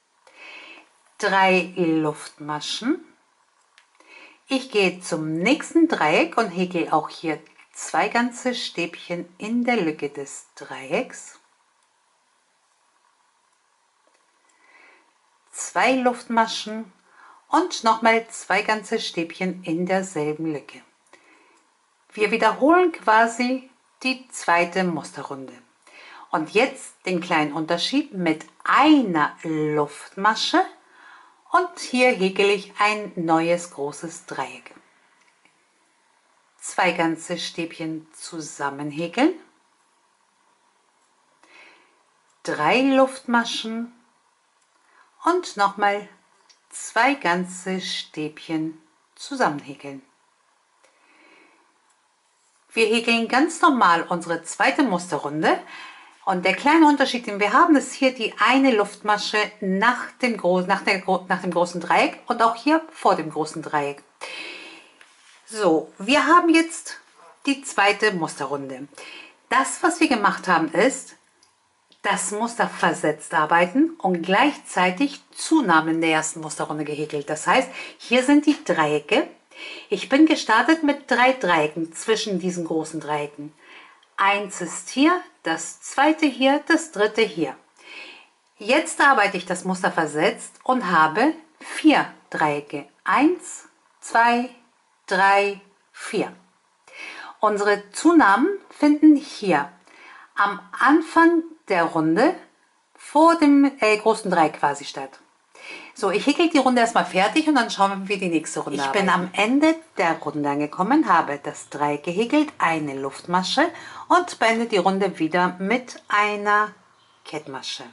Drei Luftmaschen. Ich gehe zum nächsten Dreieck und häkle auch hier zwei ganze Stäbchen in der Lücke des Dreiecks. Zwei Luftmaschen und nochmal zwei ganze Stäbchen in derselben Lücke. Wir wiederholen quasi die zweite Musterrunde. Und jetzt den kleinen Unterschied mit einer Luftmasche und hier häkle ich ein neues großes Dreieck. Zwei ganze Stäbchen zusammen häkeln, drei Luftmaschen und nochmal zwei ganze Stäbchen zusammenhäkeln. Wir häkeln ganz normal unsere zweite Musterrunde und der kleine Unterschied, den wir haben, ist hier die eine Luftmasche nach dem, nach, der, nach dem großen Dreieck und auch hier vor dem großen Dreieck. So, wir haben jetzt die zweite Musterrunde. Das, was wir gemacht haben, ist das Muster versetzt arbeiten und gleichzeitig Zunahmen in der ersten Musterrunde gehäkelt. Das heißt, hier sind die Dreiecke. Ich bin gestartet mit drei Dreiecken zwischen diesen großen Dreiecken. Eins ist hier, das zweite hier, das dritte hier. Jetzt arbeite ich das Muster versetzt und habe vier Dreiecke. Eins, zwei, drei, vier. Unsere Zunahmen finden hier am Anfang der Runde vor dem äh, großen Dreieck quasi statt. So, ich häkle die Runde erstmal fertig und dann schauen wir, wie wir die nächste Runde Ich arbeiten. bin am Ende der Runde angekommen, habe das Dreieck gehäkelt, eine Luftmasche und beende die Runde wieder mit einer Kettmasche.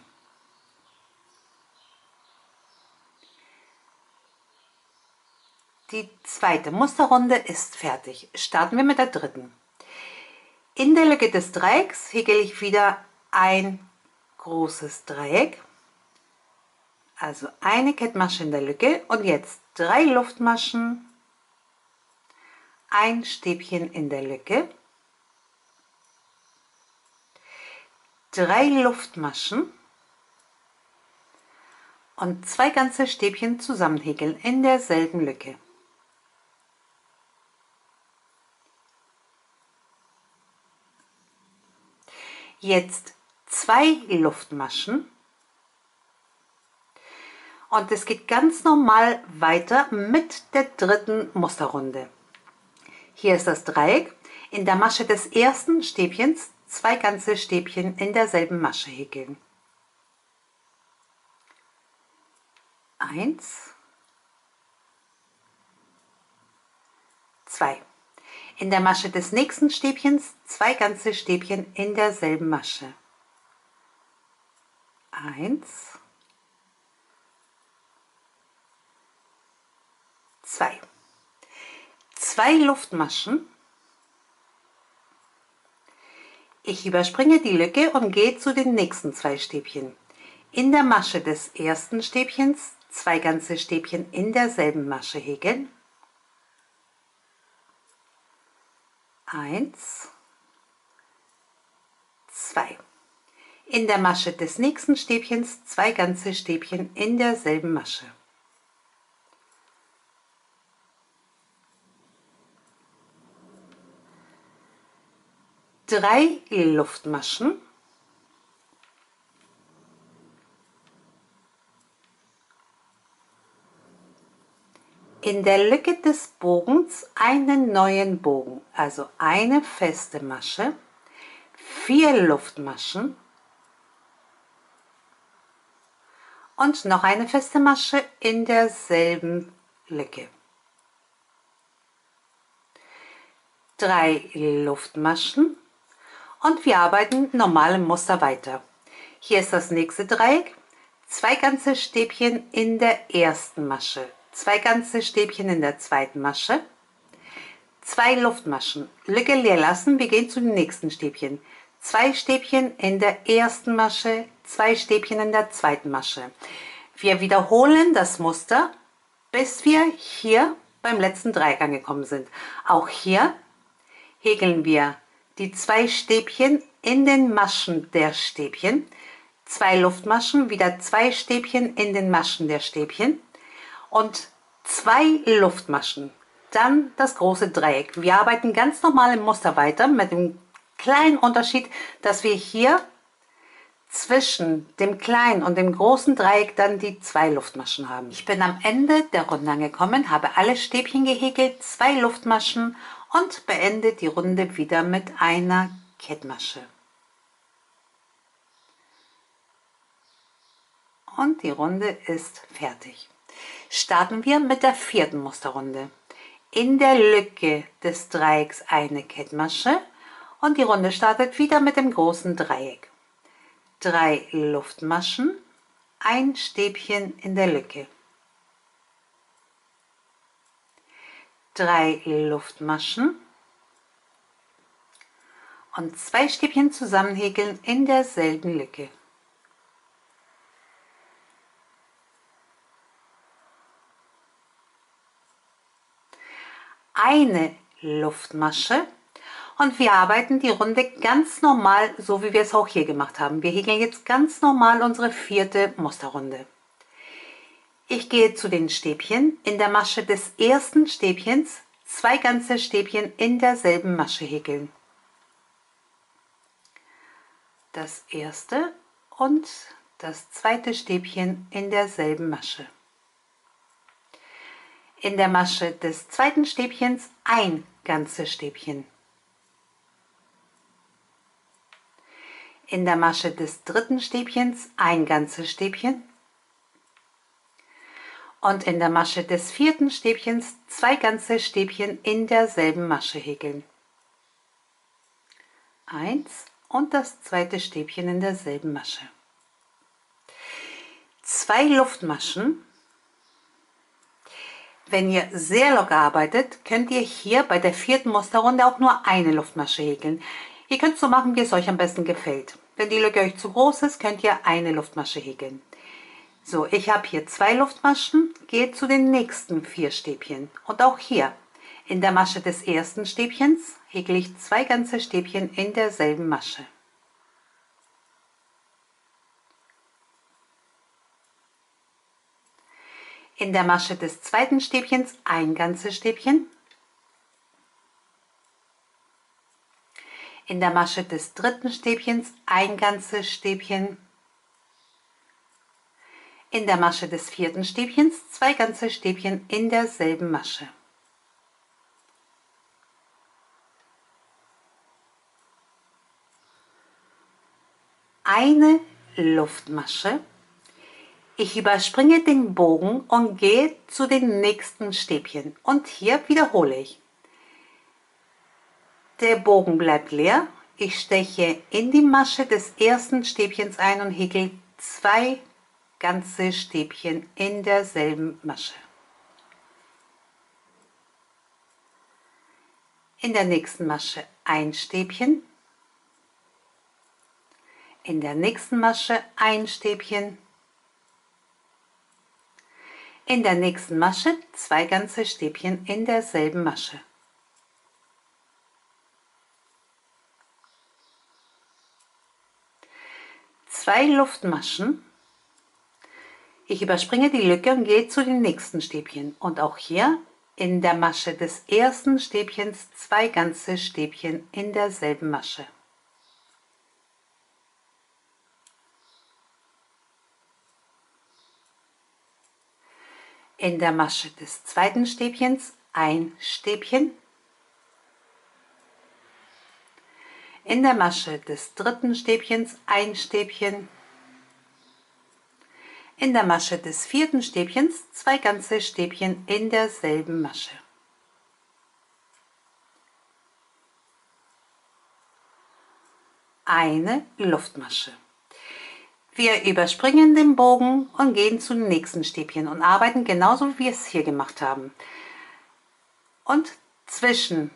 Die zweite Musterrunde ist fertig. Starten wir mit der dritten. In der Lücke des Dreiecks häkle ich wieder ein großes Dreieck, also eine Kettmasche in der Lücke und jetzt drei Luftmaschen, ein Stäbchen in der Lücke, drei Luftmaschen und zwei ganze Stäbchen zusammenhäkeln in derselben Lücke. Jetzt zwei Luftmaschen und es geht ganz normal weiter mit der dritten Musterrunde. Hier ist das Dreieck. In der Masche des ersten Stäbchens zwei ganze Stäbchen in derselben Masche häkeln. Eins, zwei. In der Masche des nächsten Stäbchens zwei ganze Stäbchen in derselben Masche. Eins, zwei. Zwei Luftmaschen. Ich überspringe die Lücke und gehe zu den nächsten zwei Stäbchen. In der Masche des ersten Stäbchens zwei ganze Stäbchen in derselben Masche häkeln. Eins, zwei. In der Masche des nächsten Stäbchens zwei ganze Stäbchen in derselben Masche. Drei Luftmaschen. In der Lücke des Bogens einen neuen Bogen, also eine feste Masche, vier Luftmaschen und noch eine feste Masche in derselben Lücke. Drei Luftmaschen und wir arbeiten normal im Muster weiter. Hier ist das nächste Dreieck, zwei ganze Stäbchen in der ersten Masche. zwei ganze Stäbchen in der zweiten Masche, zwei Luftmaschen, Lücke leer lassen, wir gehen zu den nächsten Stäbchen. Zwei Stäbchen in der ersten Masche, zwei Stäbchen in der zweiten Masche. Wir wiederholen das Muster, bis wir hier beim letzten Dreieck angekommen sind. Auch hier häkeln wir die zwei Stäbchen in den Maschen der Stäbchen, zwei Luftmaschen, wieder zwei Stäbchen in den Maschen der Stäbchen und zwei Luftmaschen. Dann das große Dreieck. Wir arbeiten ganz normal im Muster weiter mit dem kleinen Unterschied, dass wir hier zwischen dem kleinen und dem großen Dreieck dann die zwei Luftmaschen haben. Ich bin am Ende der Runde angekommen, habe alle Stäbchen gehäkelt, zwei Luftmaschen und beende die Runde wieder mit einer Kettmasche. Und die Runde ist fertig. Starten wir mit der vierten Musterrunde. In der Lücke des Dreiecks eine Kettmasche und die Runde startet wieder mit dem großen Dreieck. Drei Luftmaschen, ein Stäbchen in der Lücke. Drei Luftmaschen und zwei Stäbchen zusammenhäkeln in derselben Lücke. Eine Luftmasche und wir arbeiten die Runde ganz normal, so wie wir es auch hier gemacht haben. Wir häkeln jetzt ganz normal unsere vierte Musterrunde. Ich gehe zu den Stäbchen. In der Masche des ersten Stäbchens zwei ganze Stäbchen in derselben Masche häkeln. Das erste und das zweite Stäbchen in derselben Masche. In der Masche des zweiten Stäbchens ein ganzes Stäbchen. In der Masche des dritten Stäbchens ein ganzes Stäbchen. Und in der Masche des vierten Stäbchens zwei ganze Stäbchen in derselben Masche häkeln. Eins und das zweite Stäbchen in derselben Masche. Zwei Luftmaschen. Wenn ihr sehr locker arbeitet, könnt ihr hier bei der vierten Musterrunde auch nur eine Luftmasche häkeln. Ihr könnt so machen, wie es euch am besten gefällt. Wenn die Lücke euch zu groß ist, könnt ihr eine Luftmasche häkeln. So, ich habe hier zwei Luftmaschen, gehe zu den nächsten vier Stäbchen. Und auch hier, in der Masche des ersten Stäbchens, häkle ich zwei ganze Stäbchen in derselben Masche. In der Masche des zweiten Stäbchens ein ganzes Stäbchen. In der Masche des dritten Stäbchens ein ganzes Stäbchen. In der Masche des vierten Stäbchens zwei ganze Stäbchen in derselben Masche. Eine Luftmasche. Ich überspringe den Bogen und gehe zu den nächsten Stäbchen. Und hier wiederhole ich. Der Bogen bleibt leer. Ich steche in die Masche des ersten Stäbchens ein und häkle zwei ganze Stäbchen in derselben Masche. In der nächsten Masche ein Stäbchen. In der nächsten Masche ein Stäbchen. In der nächsten Masche zwei ganze Stäbchen in derselben Masche. Zwei Luftmaschen. Ich überspringe die Lücke und gehe zu den nächsten Stäbchen. Und auch hier in der Masche des ersten Stäbchens zwei ganze Stäbchen in derselben Masche. In der Masche des zweiten Stäbchens ein Stäbchen. In der Masche des dritten Stäbchens ein Stäbchen. In der Masche des vierten Stäbchens zwei ganze Stäbchen in derselben Masche. Eine Luftmasche. Wir überspringen den Bogen und gehen zu den nächsten Stäbchen und arbeiten genauso, wie wir es hier gemacht haben. Und zwischen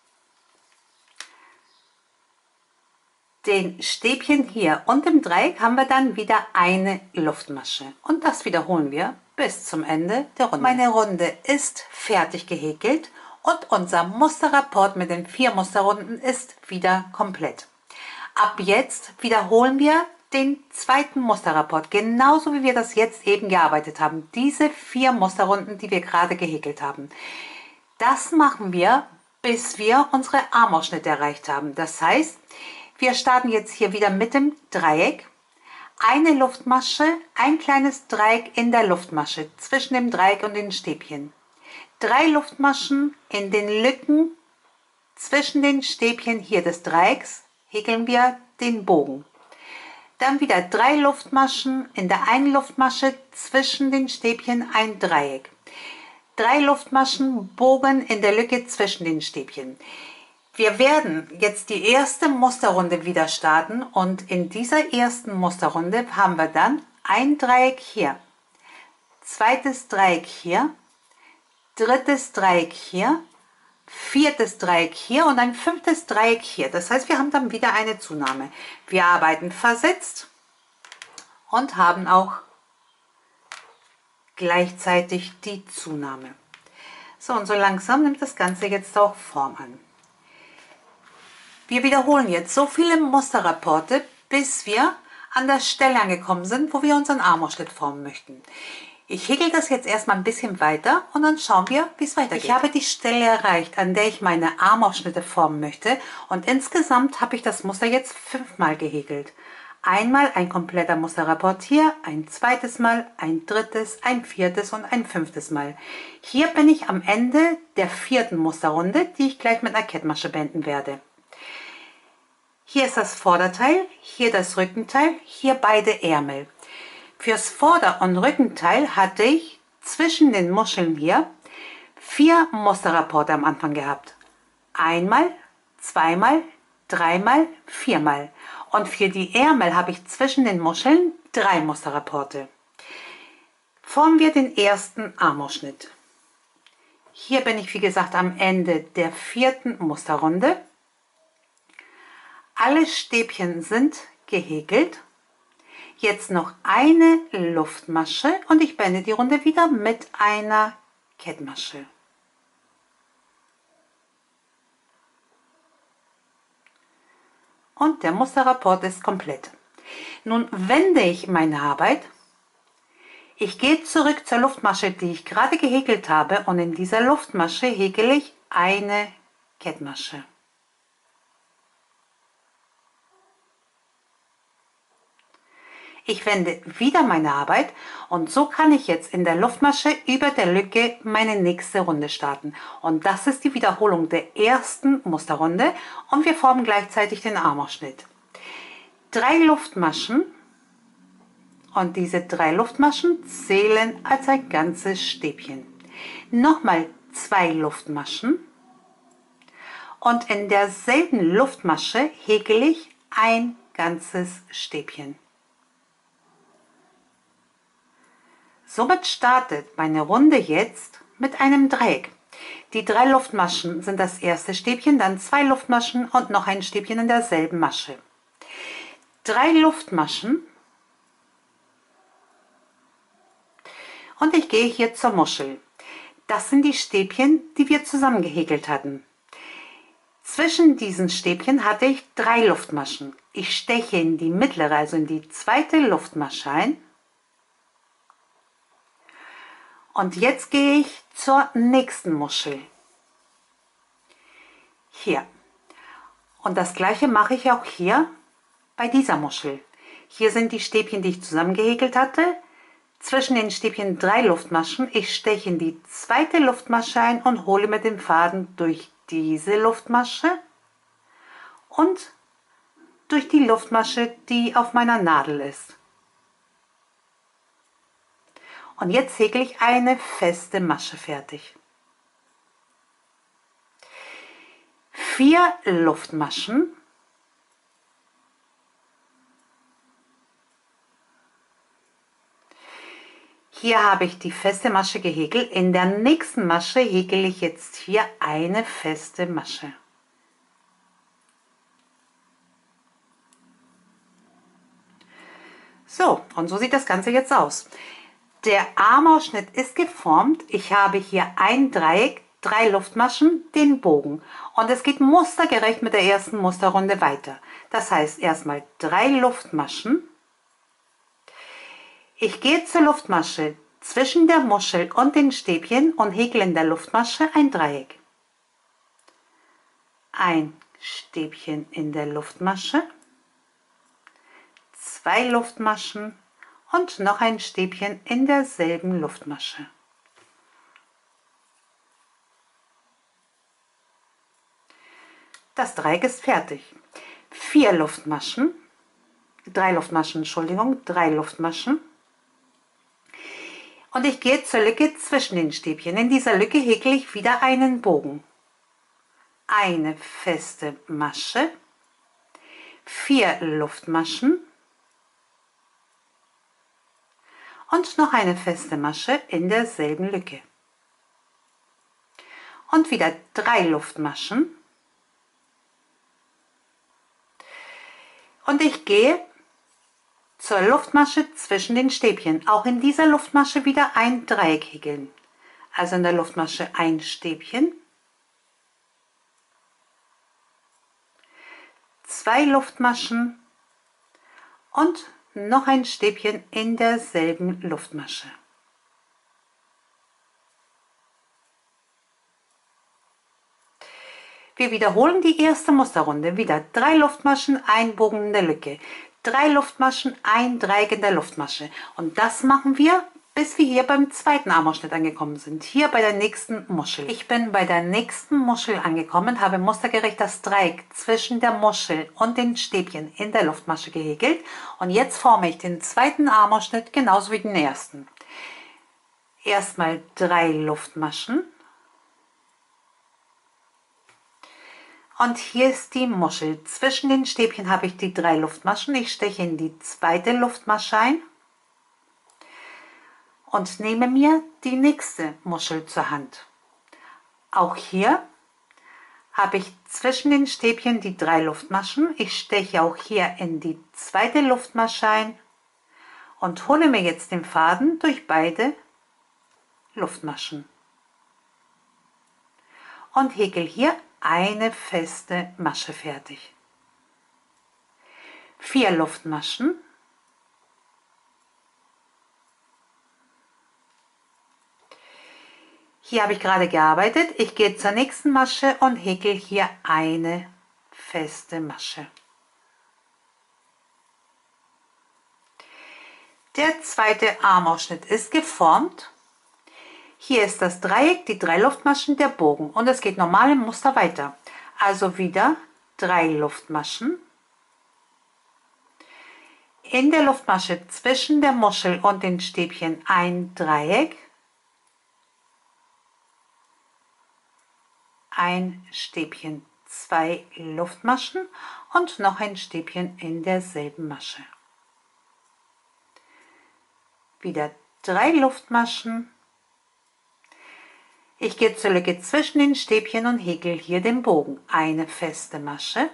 den Stäbchen hier und dem Dreieck haben wir dann wieder eine Luftmasche. Und das wiederholen wir bis zum Ende der Runde. Meine Runde ist fertig gehäkelt und unser Musterrapport mit den vier Musterrunden ist wieder komplett. Ab jetzt wiederholen wir den zweiten Musterrapport, genauso wie wir das jetzt eben gearbeitet haben. Diese vier Musterrunden, die wir gerade gehäkelt haben. Das machen wir, bis wir unsere Armausschnitte erreicht haben. Das heißt, wir starten jetzt hier wieder mit dem Dreieck. Eine Luftmasche, ein kleines Dreieck in der Luftmasche zwischen dem Dreieck und den Stäbchen. Drei Luftmaschen in den Lücken zwischen den Stäbchen hier des Dreiecks häkeln wir den Bogen. Dann wieder drei Luftmaschen, in der einen Luftmasche zwischen den Stäbchen ein Dreieck. Drei Luftmaschen, Bogen in der Lücke zwischen den Stäbchen. Wir werden jetzt die erste Musterrunde wieder starten und in dieser ersten Musterrunde haben wir dann ein Dreieck hier, zweites Dreieck hier, drittes Dreieck hier, viertes Dreieck hier und ein fünftes Dreieck hier. Das heißt, wir haben dann wieder eine Zunahme. Wir arbeiten versetzt und haben auch gleichzeitig die Zunahme. So, und so langsam nimmt das Ganze jetzt auch Form an. Wir wiederholen jetzt so viele Musterrapporte, bis wir an der Stelle angekommen sind, wo wir unseren Armausschnitt formen möchten. Ich häkel das jetzt erstmal ein bisschen weiter und dann schauen wir, wie es weitergeht. Ich habe die Stelle erreicht, an der ich meine Armausschnitte formen möchte und insgesamt habe ich das Muster jetzt fünfmal gehäkelt. Einmal ein kompletter Musterrapport hier, ein zweites Mal, ein drittes, ein viertes und ein fünftes Mal. Hier bin ich am Ende der vierten Musterrunde, die ich gleich mit einer Kettmasche beenden werde. Hier ist das Vorderteil, hier das Rückenteil, hier beide Ärmel. Fürs Vorder- und Rückenteil hatte ich zwischen den Muscheln hier vier Musterrapporte am Anfang gehabt. Einmal, zweimal, dreimal, viermal. Und für die Ärmel habe ich zwischen den Muscheln drei Musterrapporte. Formen wir den ersten Armausschnitt. Hier bin ich, wie gesagt, am Ende der vierten Musterrunde. Alle Stäbchen sind gehäkelt. Jetzt noch eine Luftmasche und ich beende die Runde wieder mit einer Kettmasche. Und der Musterrapport ist komplett. Nun wende ich meine Arbeit. Ich gehe zurück zur Luftmasche, die ich gerade gehäkelt habe, und in dieser Luftmasche häkele ich eine Kettmasche. Ich wende wieder meine Arbeit und so kann ich jetzt in der Luftmasche über der Lücke meine nächste Runde starten. Und das ist die Wiederholung der ersten Musterrunde und wir formen gleichzeitig den Armausschnitt. Drei Luftmaschen und diese drei Luftmaschen zählen als ein ganzes Stäbchen. Nochmal zwei Luftmaschen und in derselben Luftmasche häkele ich ein ganzes Stäbchen. Somit startet meine Runde jetzt mit einem Dreieck. Die drei Luftmaschen sind das erste Stäbchen, dann zwei Luftmaschen und noch ein Stäbchen in derselben Masche. Drei Luftmaschen und ich gehe hier zur Muschel. Das sind die Stäbchen, die wir zusammen gehäkelt hatten. Zwischen diesen Stäbchen hatte ich drei Luftmaschen. Ich steche in die mittlere, also in die zweite Luftmasche ein. Und jetzt gehe ich zur nächsten Muschel. Hier. Und das gleiche mache ich auch hier bei dieser Muschel. Hier sind die Stäbchen, die ich zusammengehäkelt hatte. Zwischen den Stäbchen drei Luftmaschen. Ich steche in die zweite Luftmasche ein und hole mit dem Faden durch diese Luftmasche und durch die Luftmasche, die auf meiner Nadel ist. Und jetzt häkle ich eine feste Masche fertig. Vier Luftmaschen Hier habe ich die feste Masche gehäkelt. In der nächsten Masche häkele ich jetzt hier eine feste Masche. So, und so sieht das Ganze jetzt aus. Der Armausschnitt ist geformt. Ich habe hier ein Dreieck, drei Luftmaschen, den Bogen. Und es geht mustergerecht mit der ersten Musterrunde weiter. Das heißt erstmal drei Luftmaschen. Ich gehe zur Luftmasche zwischen der Muschel und den Stäbchen und häkle in der Luftmasche ein Dreieck. Ein Stäbchen in der Luftmasche, zwei Luftmaschen und noch ein Stäbchen in derselben Luftmasche. Das Dreieck ist fertig. Vier Luftmaschen, drei Luftmaschen, Entschuldigung, drei Luftmaschen. Und ich gehe zur Lücke zwischen den Stäbchen. In dieser Lücke häkle ich wieder einen Bogen. Eine feste Masche, vier Luftmaschen und noch eine feste Masche in derselben Lücke. Und wieder drei Luftmaschen. Und ich gehe zur Luftmasche zwischen den Stäbchen. Auch in dieser Luftmasche wieder ein Dreieck häkeln. Also in der Luftmasche ein Stäbchen, zwei Luftmaschen und noch ein Stäbchen in derselben Luftmasche. Wir wiederholen die erste Musterrunde. Wieder drei Luftmaschen, ein Bogen in der Lücke. Drei Luftmaschen, ein Dreieck in der Luftmasche. Und das machen wir, bis wir hier beim zweiten Armausschnitt angekommen sind. Hier bei der nächsten Muschel. Ich bin bei der nächsten Muschel angekommen, habe mustergerecht das Dreieck zwischen der Muschel und den Stäbchen in der Luftmasche gehäkelt. Und jetzt forme ich den zweiten Armausschnitt genauso wie den ersten. Erstmal drei Luftmaschen. Und hier ist die Muschel. Zwischen den Stäbchen habe ich die drei Luftmaschen. Ich steche in die zweite Luftmasche ein und nehme mir die nächste Muschel zur Hand. Auch hier habe ich zwischen den Stäbchen die drei Luftmaschen. Ich steche auch hier in die zweite Luftmasche ein und hole mir jetzt den Faden durch beide Luftmaschen und häkel hier eine feste Masche fertig. Vier Luftmaschen. Hier habe ich gerade gearbeitet. Ich gehe zur nächsten Masche und häkel hier eine feste Masche. Der zweite Armausschnitt ist geformt. Hier ist das Dreieck, die drei Luftmaschen, der Bogen und es geht normal im Muster weiter. Also wieder drei Luftmaschen. In der Luftmasche zwischen der Muschel und den Stäbchen ein Dreieck. Ein Stäbchen, zwei Luftmaschen und noch ein Stäbchen in derselben Masche. Wieder drei Luftmaschen. Ich gehe zur Lücke zwischen den Stäbchen und häkel hier den Bogen. Eine feste Masche,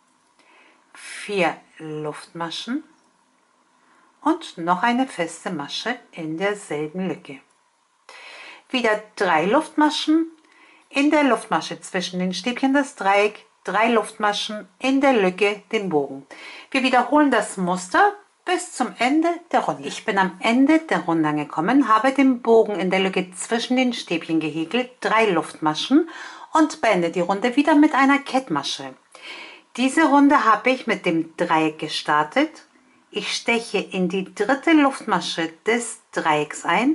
vier Luftmaschen und noch eine feste Masche in derselben Lücke. Wieder drei Luftmaschen, in der Luftmasche zwischen den Stäbchen das Dreieck, drei Luftmaschen, in der Lücke den Bogen. Wir wiederholen das Muster bis zum Ende der Runde. Ich bin am Ende der Runde angekommen, habe den Bogen in der Lücke zwischen den Stäbchen gehäkelt, drei Luftmaschen und beende die Runde wieder mit einer Kettmasche. Diese Runde habe ich mit dem Dreieck gestartet. Ich steche in die dritte Luftmasche des Dreiecks ein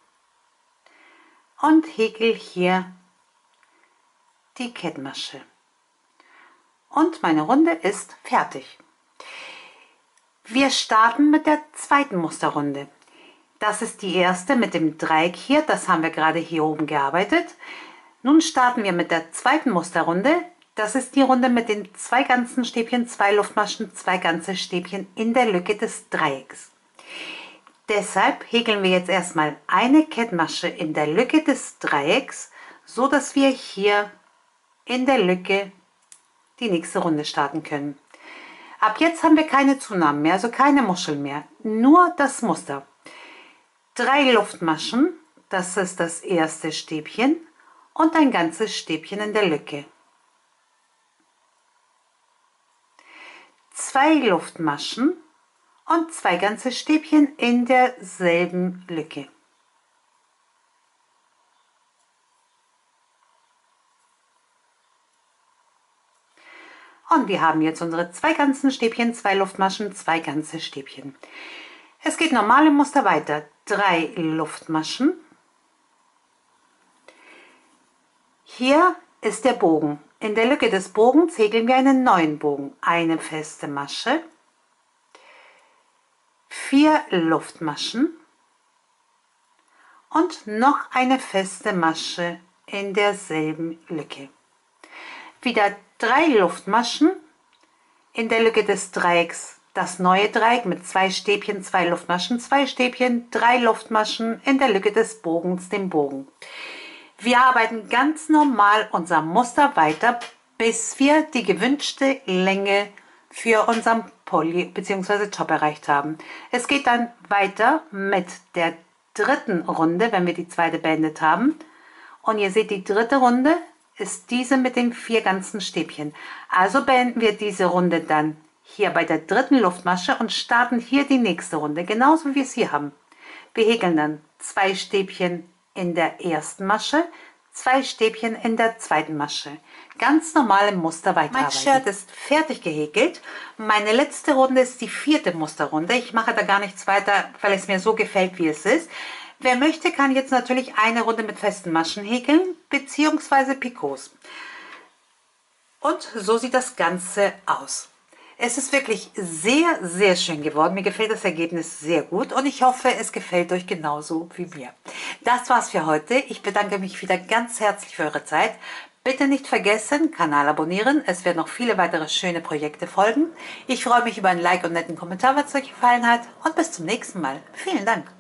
und häkel hier die Kettmasche. Und meine Runde ist fertig. Wir starten mit der zweiten Musterrunde. Das ist die erste mit dem Dreieck hier, das haben wir gerade hier oben gearbeitet. Nun starten wir mit der zweiten Musterrunde. Das ist die Runde mit den zwei ganzen Stäbchen, zwei Luftmaschen, zwei ganze Stäbchen in der Lücke des Dreiecks. Deshalb häkeln wir jetzt erstmal eine Kettmasche in der Lücke des Dreiecks, so dass wir hier in der Lücke die nächste Runde starten können. Ab jetzt haben wir keine Zunahmen mehr, also keine Muscheln mehr, nur das Muster. Drei Luftmaschen, das ist das erste Stäbchen, und ein ganzes Stäbchen in der Lücke. Zwei Luftmaschen und zwei ganze Stäbchen in derselben Lücke. Und wir haben jetzt unsere zwei ganzen Stäbchen, zwei Luftmaschen, zwei ganze Stäbchen. Es geht normal im Muster weiter. Drei Luftmaschen. Hier ist der Bogen. In der Lücke des Bogens häkeln wir einen neuen Bogen. Eine feste Masche. Vier Luftmaschen. Und noch eine feste Masche in derselben Lücke. Wieder drei Luftmaschen in der Lücke des Dreiecks, das neue Dreieck mit zwei Stäbchen, zwei Luftmaschen, zwei Stäbchen, drei Luftmaschen in der Lücke des Bogens, dem Bogen. Wir arbeiten ganz normal unser Muster weiter, bis wir die gewünschte Länge für unseren Pulli bzw. Top erreicht haben. Es geht dann weiter mit der dritten Runde, wenn wir die zweite beendet haben. Und ihr seht, die dritte Runde ist diese mit den vier ganzen Stäbchen. Also beenden wir diese Runde dann hier bei der dritten Luftmasche und starten hier die nächste Runde, genauso wie wir es hier haben. Wir häkeln dann zwei Stäbchen in der ersten Masche, zwei Stäbchen in der zweiten Masche. Ganz normal im Muster weiterarbeiten. Mein Shirt ist fertig gehäkelt. Meine letzte Runde ist die vierte Musterrunde. Ich mache da gar nichts weiter, weil es mir so gefällt, wie es ist. Wer möchte, kann jetzt natürlich eine Runde mit festen Maschen häkeln, beziehungsweise Picots. Und so sieht das Ganze aus. Es ist wirklich sehr, sehr schön geworden. Mir gefällt das Ergebnis sehr gut und ich hoffe, es gefällt euch genauso wie mir. Das war's für heute. Ich bedanke mich wieder ganz herzlich für eure Zeit. Bitte nicht vergessen, Kanal abonnieren. Es werden noch viele weitere schöne Projekte folgen. Ich freue mich über ein Like und netten Kommentar, was euch gefallen hat. Und bis zum nächsten Mal. Vielen Dank.